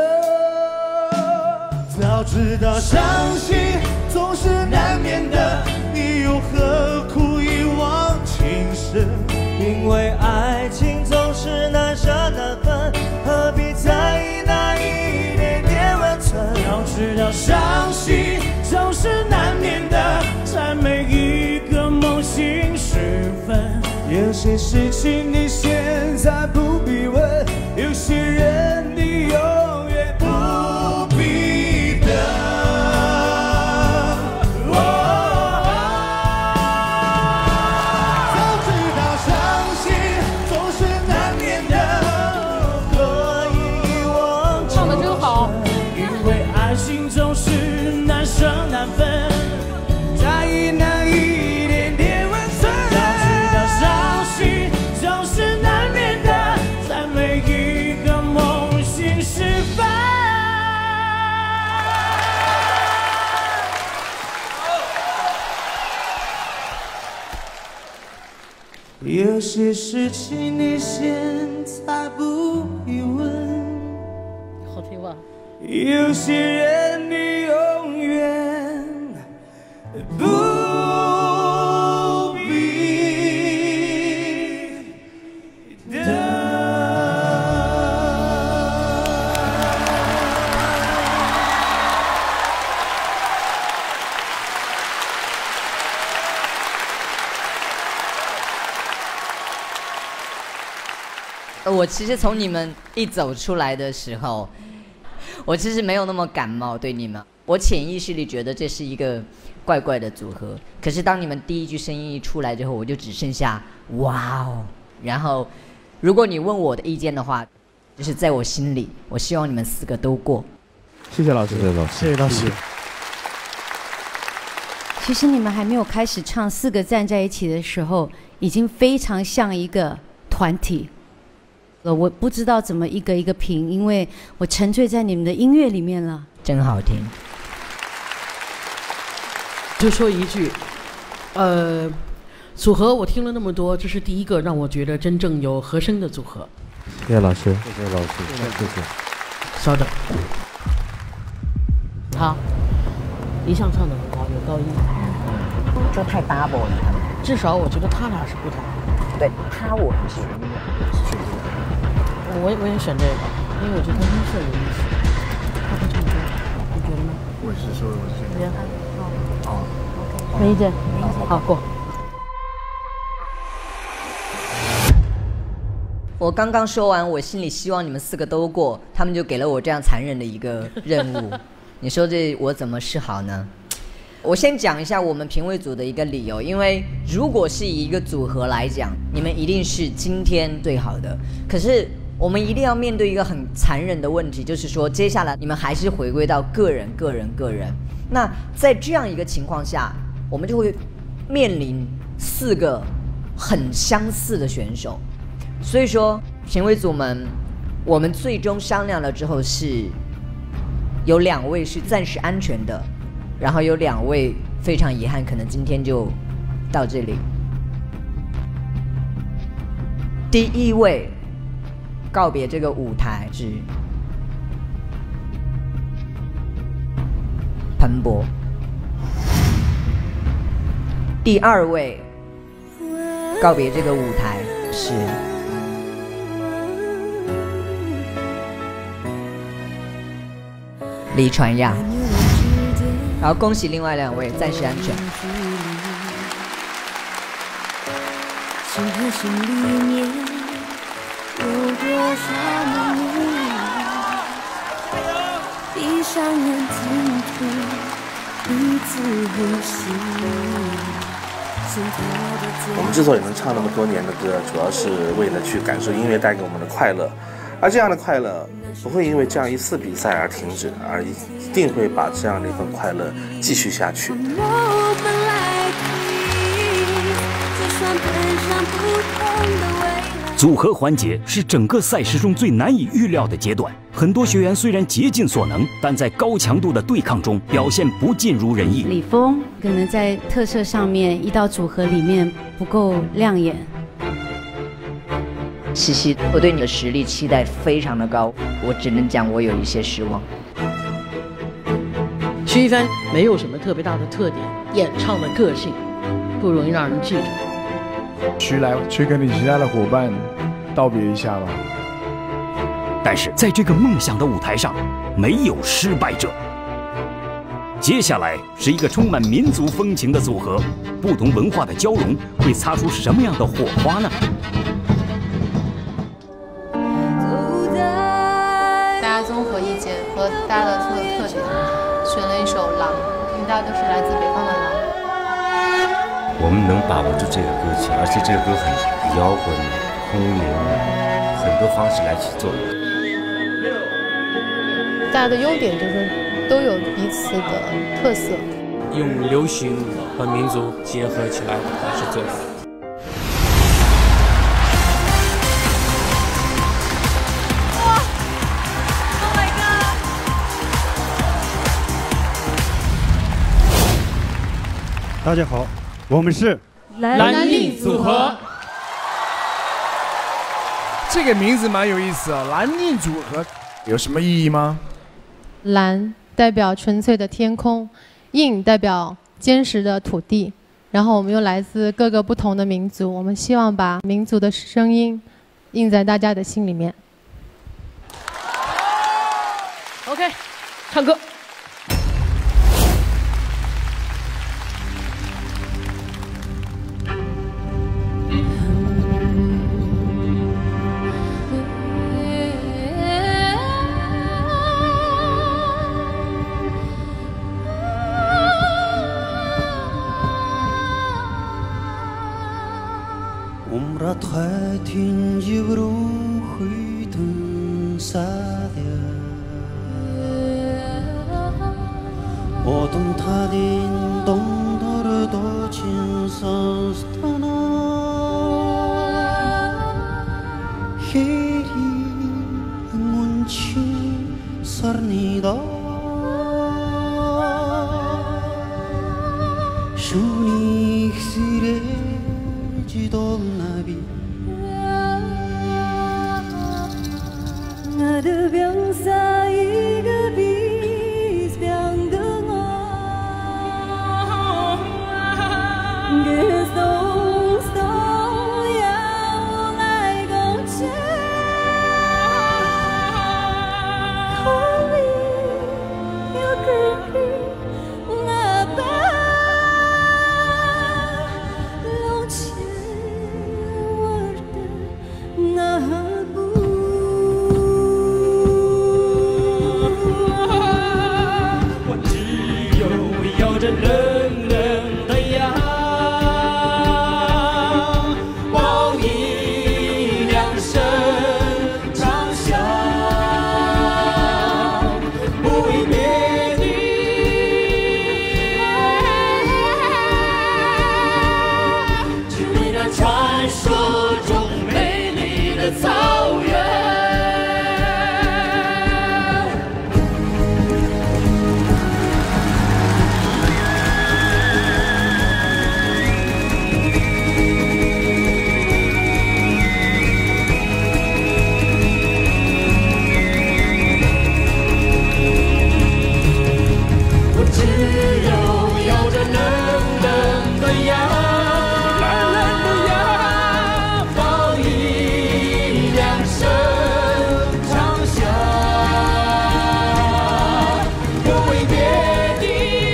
早知道伤心总是难免的，你又何苦一往情深？ 因为爱情总是难舍难分，何必在意那一点点温存？ 要知道伤心总是难免的，在每一个梦醒时分。有些事情你现在不必问，有些人你永远不必等。有些事情你现在不必问， 好听吧？ 有些人你永远不必等。 我其实从你们一走出来的时候，我其实没有那么感冒对你们，我潜意识里觉得这是一个怪怪的组合。可是当你们第一句声音一出来之后，我就只剩下哇哦。然后，如果你问我的意见的话，就是在我心里，我希望你们四个都过。 谢谢老师， 谢谢老师，谢谢老师。 其实你们还没有开始唱四个站在一起的时候，已经非常像一个团体。 呃，我不知道怎么一个一个评，因为我沉醉在你们的音乐里面了。 真好听。 就说一句，呃，组合我听了那么多，这是第一个让我觉得真正有和声的组合。 谢谢老师，谢谢老师，谢谢。 稍等。好，一向唱的很好，有高音。 这太 double 了， 至少我觉得他俩是不同。 对他我很喜欢。 我我也选这个，因为我觉得他音色有意思。他会唱歌，你觉得呢？ 我是说，我是觉得。 好，没意见，好过。 我刚刚说完，我心里希望你们四个都过，他们就给了我这样残忍的一个任务。你说这我怎么是好呢？我先讲一下我们评委组的一个理由，因为如果是以一个组合来讲，你们一定是今天最好的。可是我们一定要面对一个很残忍的问题，就是说接下来你们还是回归到个人、个人、个人。那在这样一个情况下，我们就会面临四个很相似的选手。所以说，评委组们，我们最终商量了之后是，有两位是暂时安全的。然后有两位非常遗憾，可能今天就到这里。第一位告别这个舞台是彭博，第二位告别这个舞台是黎传亚。然后恭喜另外两位暂时安全。 心和心里面有多少秘密？闭上眼听听彼此呼吸。 我们之所以能唱那么多年的歌，主要是为了去感受音乐带给我们的快乐，而这样的快乐不会因为这样一次比赛而停止，而一定会把这样的一份快乐继续下去。 组合环节是整个赛事中最难以预料的阶段，很多学员虽然竭尽所能，但在高强度的对抗中表现不尽如人意。 李峰可能在特色上面一到组合里面不够亮眼。 西西，我对你的实力期待非常的高，我只能讲我有一些失望。 徐一帆没有什么特别大的特点，演唱的个性不容易让人记住。 徐来，去跟你其他的伙伴道别一下吧。 但是在这个梦想的舞台上，没有失败者。接下来是一个充满民族风情的组合，不同文化的交融会擦出什么样的火花呢？ 大家综合意见和大家的特特点，选了一首《狼》，因为大家都是来自北方的狼。 我们能把握住这个歌曲，而且这个歌很摇滚、空灵，很多方式来去做。 大家的优点就是都有彼此的特色， 用流行和民族结合起来的话是最好的。 大家好，我们是蓝印组合。 这个名字蛮有意思啊，蓝印组合有什么意义吗？ 蓝代表纯粹的天空，印代表坚实的土地。然后我们又来自各个不同的民族，我们希望把民族的声音印在大家的心里面。 OK， 唱歌。 Umrat tin jibru huitun sadia Odum tadin dondor dochin sastana Hiri 익숙해지던 나비 나도 병 사이 그 비스병등어 그 송송 야옹 알공채 Calling your girl 나봐 롱치 월드 나하고 我只有咬着冷冷的牙，报以两声长啸，不为别的，只为那传说中美丽的草原。我只有咬着冷冷的牙，冷冷的牙，报以两声长啸，不为别的，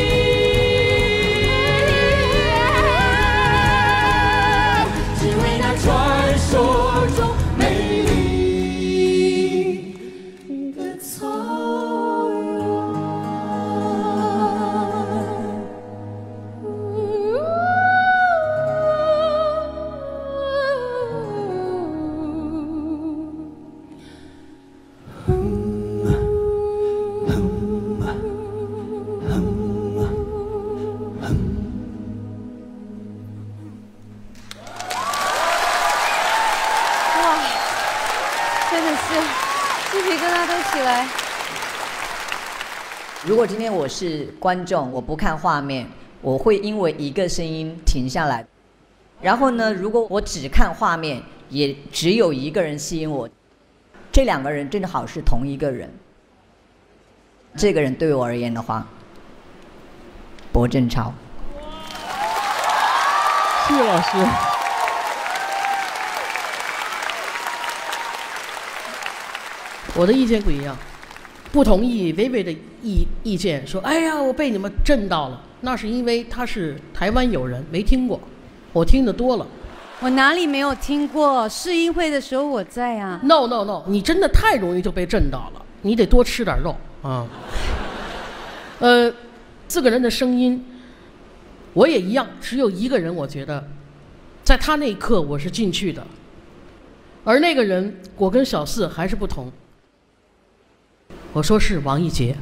只为那传说中美丽的草哇，真的是鸡皮疙瘩都起来。 如果今天我是观众，我不看画面，我会因为一个声音停下来。然后呢，如果我只看画面，也只有一个人吸引我，这两个人正好是同一个人。这个人对我而言的话，柏正超。 谢谢老师。我的意见不一样，不同意薇薇的意意见，说：“哎呀，我被你们震到了。”那是因为他是台湾友人，没听过，我听得多了。 我哪里没有听过？试音会的时候我在啊。 No No No， 你真的太容易就被震到了，你得多吃点肉啊。呃，四个人的声音，我也一样，只有一个人，我觉得，在他那一刻我是进去的，而那个人我跟小四还是不同。我说是王一杰。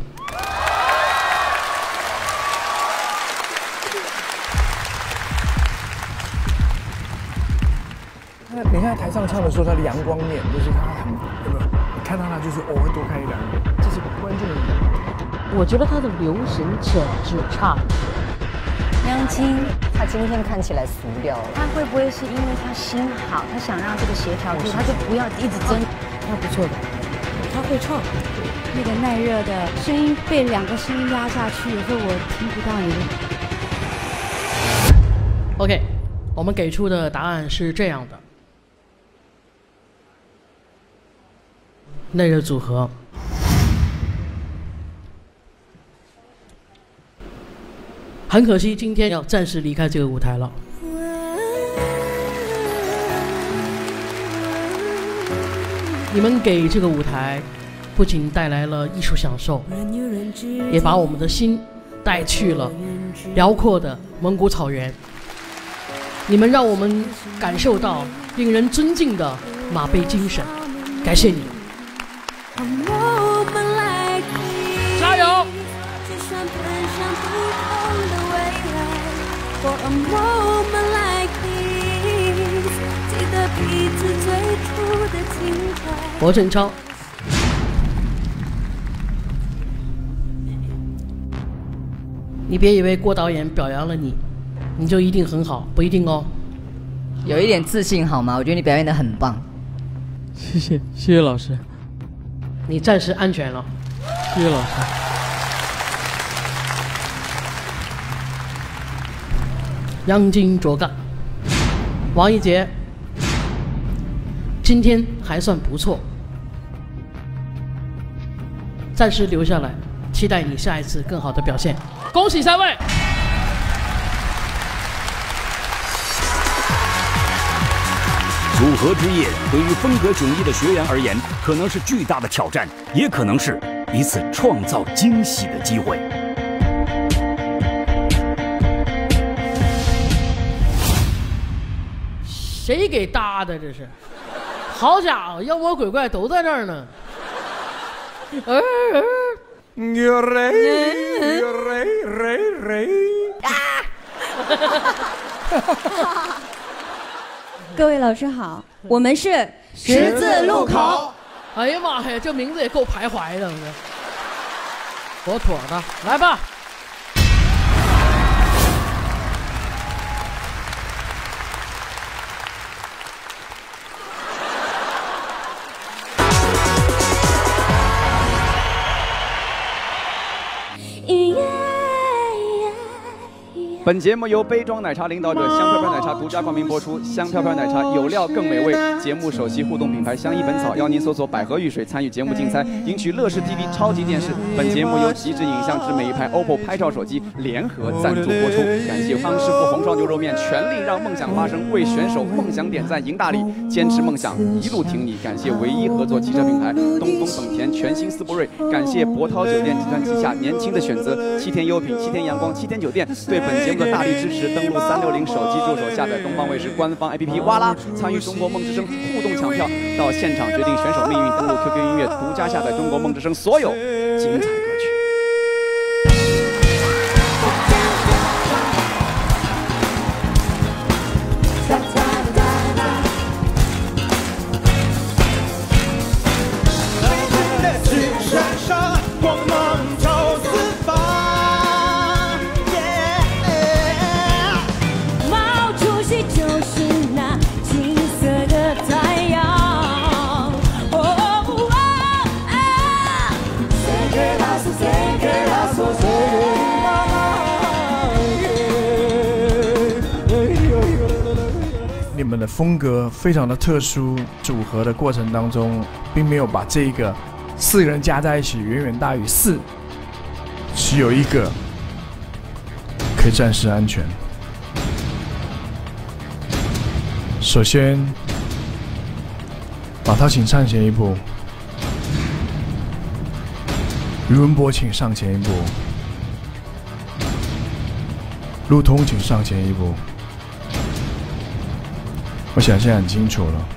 那你看台上唱的时候，他的阳光面就是他很有没有？你看到他就是偶尔多看一两眼，这是关键的。 我觉得他的留神整只差。 梁青， 他今天看起来俗掉了。 他会不会是因为他心好，他想让这个协调度，他就不要一直争？ 他不错的，他会唱。 那个耐热的声音被两个声音压下去，有时候我听不到你的。 OK， 我们给出的答案是这样的：耐热组合。 很可惜，今天要暂时离开这个舞台了。你们给这个舞台不仅带来了艺术享受，也把我们的心带去了辽阔的蒙古草原。你们让我们感受到令人尊敬的马背精神，感谢你们，加油！ For a moment like this， 记得彼此最初的情怀。 柏正超，你别以为郭导演表扬了你， 你就一定很好，不一定哦。 有一点自信好吗？我觉得你表演得很棒。 谢谢，谢谢老师。你暂时安全了，谢谢老师。央金卓干，王一杰，今天还算不错，暂时留下来，期待你下一次更好的表现。恭喜三位！ 组合之夜对于风格迥异的学员而言，可能是巨大的挑战，也可能是一次创造惊喜的机会。 谁给搭的？这是，好家伙，妖魔鬼怪都在这儿呢。呃呃各位老师好，我们是十字路口。 哎呀妈呀，这名字也够徘徊的，妥妥的，来吧。 本节目由杯装奶茶领导者香飘飘奶茶独家冠名播出。香飘飘奶茶有料更美味。节目首席互动品牌香依本草邀您搜索百合玉水参与节目竞猜，赢取乐视 T V 超级电视。本节目由极致影像之每一排 O P P O 拍照手机联合赞助播出。感谢康师傅红烧牛肉面，全力让梦想发生，为选手梦想点赞赢大礼，坚持梦想一路挺你。感谢唯一合作汽车品牌东风本田全新斯铂瑞。感谢博涛酒店集团旗下年轻的选择七天优品、七天阳光、七天酒店对本节目的大力支持。登录三六零手机助手，下载东方卫视官方 A P P 哇啦，参与中国梦之声互动抢票，到现场决定选手命运。登录 Q Q 音乐，独家下载中国梦之声所有精彩歌曲。 你们的风格非常的特殊，组合的过程当中，并没有把这一个四个人加在一起远远大于四，只有一个可以暂时安全。首先，马涛请上前一步，于文博请上前一步，陆通请上前一步。我想现在很清楚了，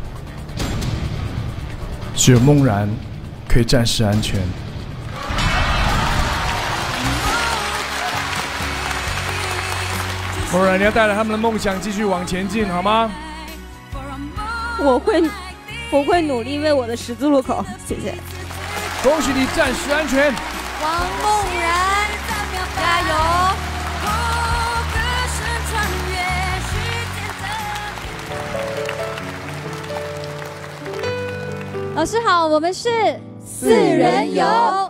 只有梦然可以暂时安全。梦然，你要带着他们的梦想继续往前进，好吗？ 我会，我会努力为我的十字路口，谢谢。 恭喜你暂时安全。 王梦然，加油！ 老师好，我们是四人游。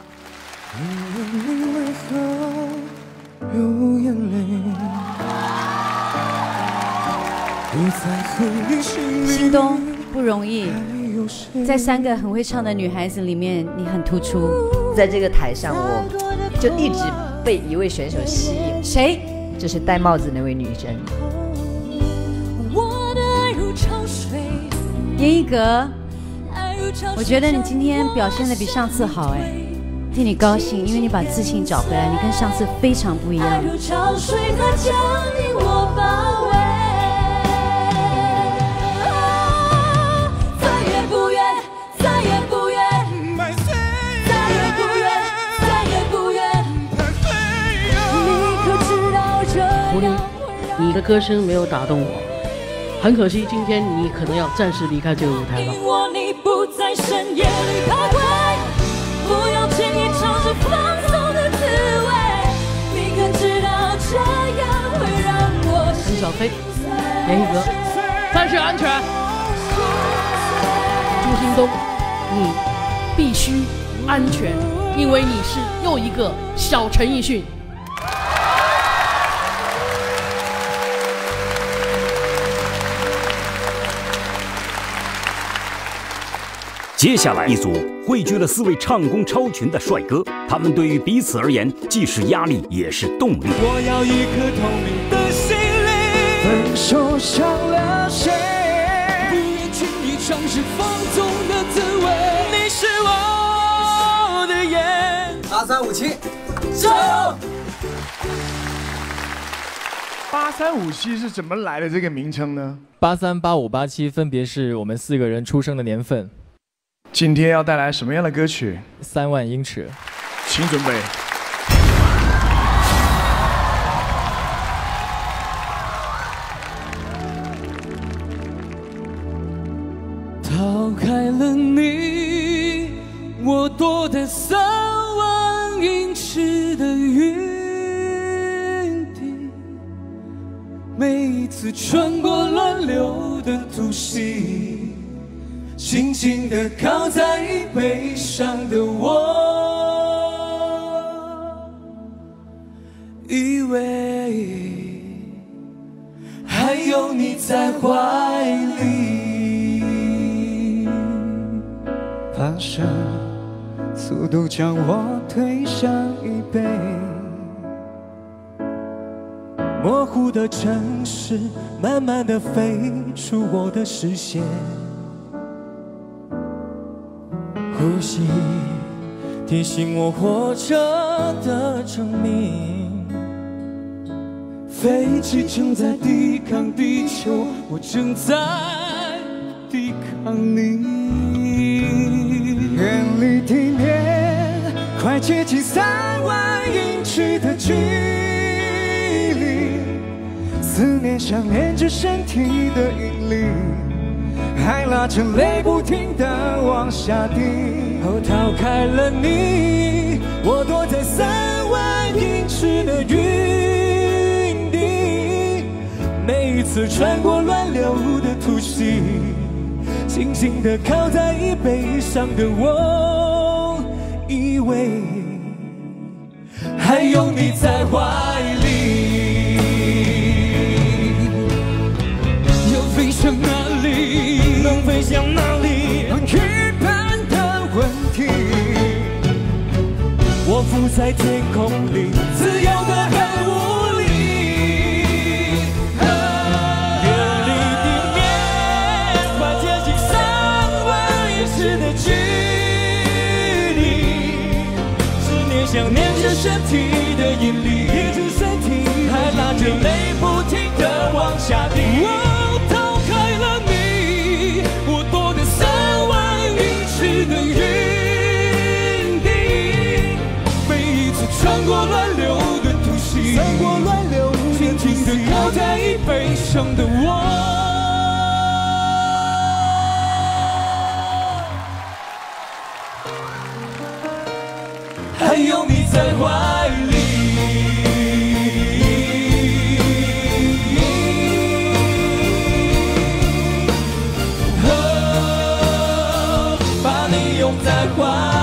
新东不容易，在三个很会唱的女孩子里面，你很突出。 在这个台上，我就一直被一位选手吸引。 谁？ 就是戴帽子那位女生。 严一格。我觉得你今天表现的比上次好哎，替你高兴，因为你把自信找回来，你跟上次非常不一样。 狐狸，你的歌声没有打动我，很可惜，今天你可能要暂时离开这个舞台了。 不在深夜里徘徊，不要轻易尝试放松的滋味，你可知道这样会让我小飞，严艺格，暂时安全。朱兴东，你必须安全，因为你是又一个小陈奕迅。 接下来一组汇聚了四位唱功超群的帅哥，他们对于彼此而言既是压力也是动力。 我要一颗透明的心灵，分手伤了谁？不愿轻易尝试放纵的滋味。你是我的眼。 八三五七， 加油！ 八三五七是怎么来的这个名称呢？ 八三、八五、八七分别是我们四个人出生的年份。 今天要带来什么样的歌曲？ 三万英尺， 请准备。 逃开了你，我躲在三万英尺的云底，每一次穿过乱流的突袭，轻轻地靠在背上的我，以为还有你在怀里，爬升速度将我推向椅背，模糊的城市慢慢地飞出我的视线，呼吸提醒我活着的证明，飞机正在抵抗地球，我正在抵抗你。远离地面，快接近三万英尺的距离，思念像连着身体的引力，还拉着泪不停地往下滴。哦，逃开了你，我躲在三万英尺的云底，每一次穿过乱流的突袭，轻轻地靠在椅背上的我，以为还有你在怀里，要飞向哪里？能飞向哪里？预判的问题，我浮在天空里，自由的很无力。远离地面，快接近三万英尺的距离，思念像粘着身体的引力，捏着身体，还拉着泪不停地往下滴。穿过乱流的突袭，穿过乱流，轻轻地靠在椅背上的我，还有你在怀里，哦，把你拥在怀里。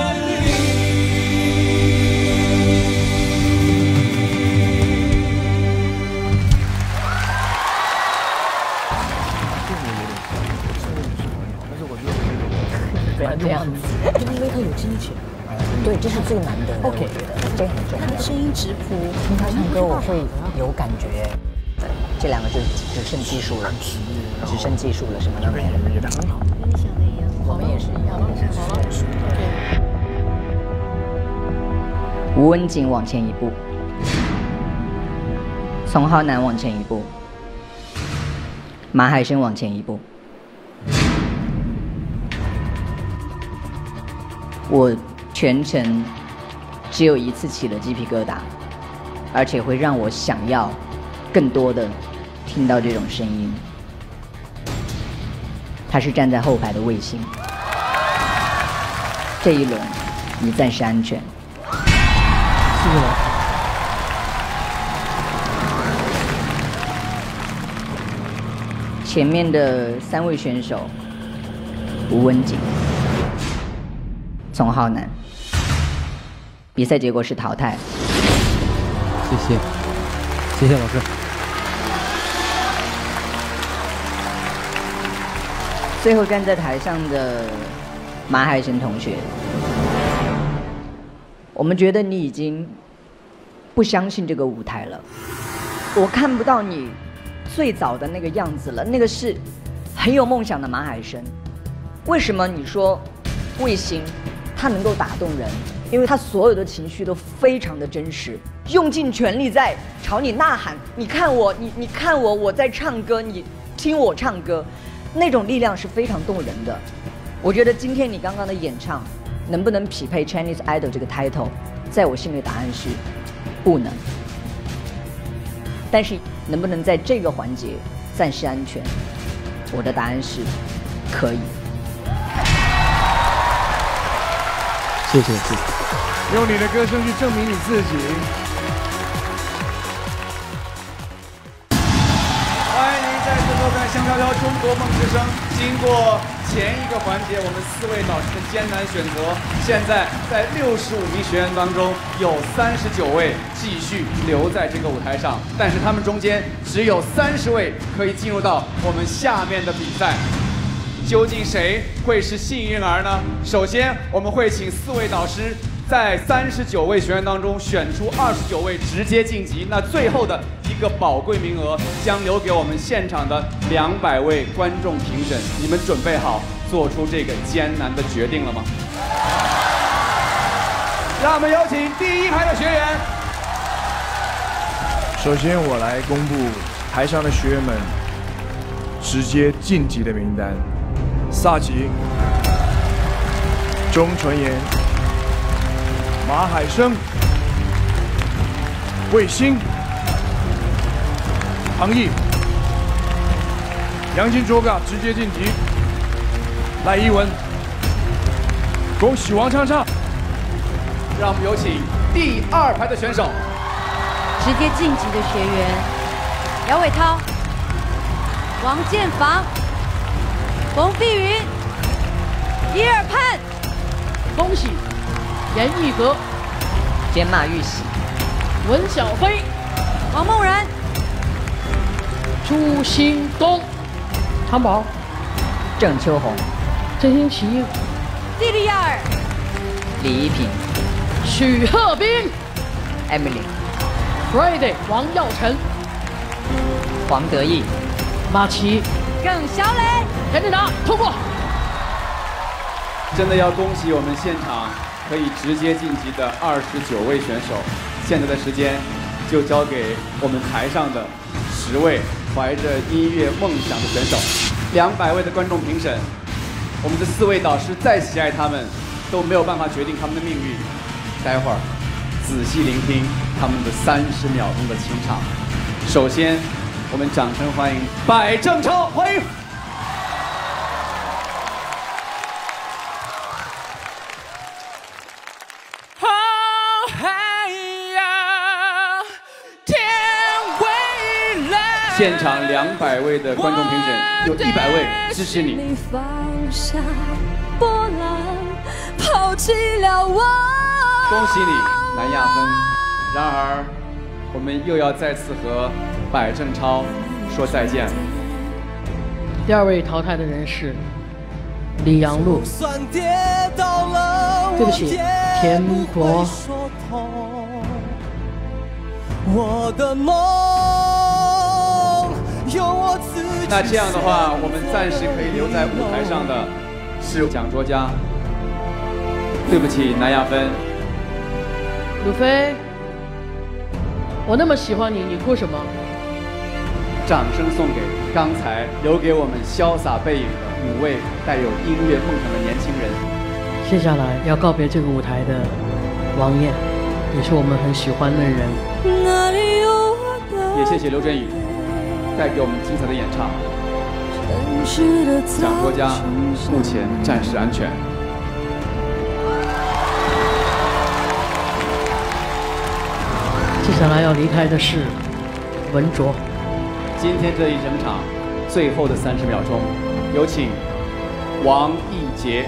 这样子，因为他有激情，对，这是最难得的。OK， 这很重要。他的声音直朴，听他唱歌我会有感觉。这两个就只剩技术了，只剩技术了，什么都没了。很好，跟你想的一样。我们也是一样。吴文景往前一步，宋浩南往前一步，马海生往前一步。我全程只有一次起了鸡皮疙瘩，而且会让我想要更多的听到这种声音。他是站在后排的卫星，这一轮你暂时安全。谢谢老师。 前面的三位选手吴文景、丛浩南，比赛结果是淘汰。 谢谢，谢谢老师。 最后站在台上的马海生同学，我们觉得你已经不相信这个舞台了，我看不到你最早的那个样子了，那个是很有梦想的马海生。为什么你说卫星他能够打动人？因为他所有的情绪都非常的真实，用尽全力在朝你呐喊。你看我，你你看我，我在唱歌，你听我唱歌，那种力量是非常动人的。我觉得今天你刚刚的演唱能不能匹配 Chinese Idol 这个 title， 在我心里答案是不能。但是能不能在这个环节暂时安全，我的答案是可以。 谢谢，谢谢。 用你的歌声去证明你自己。 欢迎您再次收看《香飘飘中国梦之声》。经过前一个环节，我们四位导师的艰难选择，现在在六十五名学员当中，有三十九位继续留在这个舞台上，但是他们中间只有三十位可以进入到我们下面的比赛。究竟谁会是幸运儿呢？首先，我们会请四位导师在三十九位学员当中选出二十九位直接晋级。那最后的一个宝贵名额将留给我们现场的两百位观众评审。你们准备好做出这个艰难的决定了吗？让我们有请第一排的学员。 首先，我来公布台上的学员们直接晋级的名单。萨吉、钟纯言、马海生、卫星、唐毅、杨金卓嘎直接晋级。赖一文，恭喜王畅畅。 让我们有请第二排的选手， 直接晋级的学员：姚伟涛、王建房、冯碧云、伊尔盼。 恭喜严艺格、 简马玉玺、 文小飞、 王梦然、 朱兴东、唐宝、 郑秋红、 郑欣琪、 蒂利亚尔、 李一平、 许鹤斌、 Emily、 Friday、王耀成、 黄德义、 马奇、 耿小磊。 田振达通过。 真的要恭喜我们现场可以直接晋级的二十九位选手。现在的时间就交给我们台上的十位怀着音乐梦想的选手，两百位的观众评审。我们的四位导师再喜爱他们，都没有办法决定他们的命运。待会儿仔细聆听他们的三十秒钟的清唱。首先，我们掌声欢迎百正超，欢迎。现场两百位的观众评审，有一百位支持你。恭喜你南亚分。然而，我们又要再次和百正超说再见了。 第二位淘汰的人是李阳璐，对不起，田国。 我的梦。 那这样的话，我们暂时可以留在舞台上的是蒋卓佳。对不起，南亚分。 鲁飞，我那么喜欢你，你哭什么？ 掌声送给刚才留给我们潇洒背影的五位带有音乐梦想的年轻人。 接下来要告别这个舞台的王艳，也是我们很喜欢的人。 也谢谢刘振宇带给我们精彩的演唱。蒋卓佳目前暂时安全。 接下来要离开的是文卓。 今天这一整场最后的三十秒钟，有请王艺杰。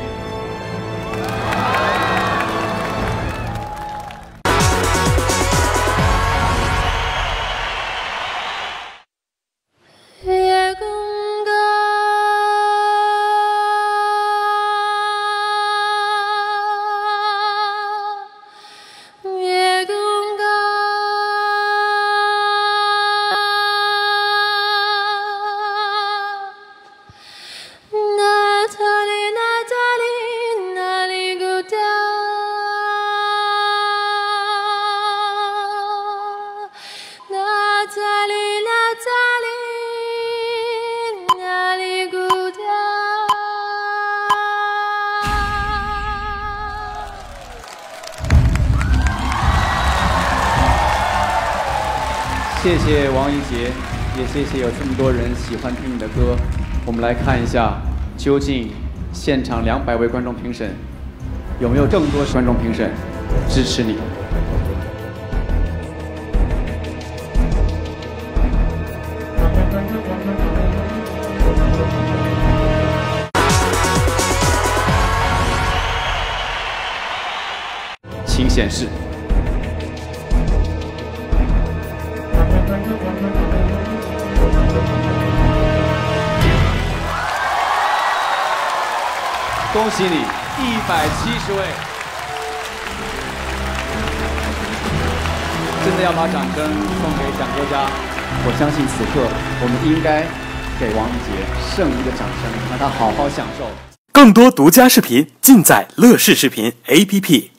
谢谢王一杰，也谢谢有这么多人喜欢听你的歌。我们来看一下，究竟现场两百位观众评审有没有更多观众评审支持你？请显示。恭喜你，一百七十位！真的要把掌声送给蒋作家。我相信此刻我们应该给王一杰胜一个掌声，让他好好享受。 更多独家视频尽在乐视视频 A P P。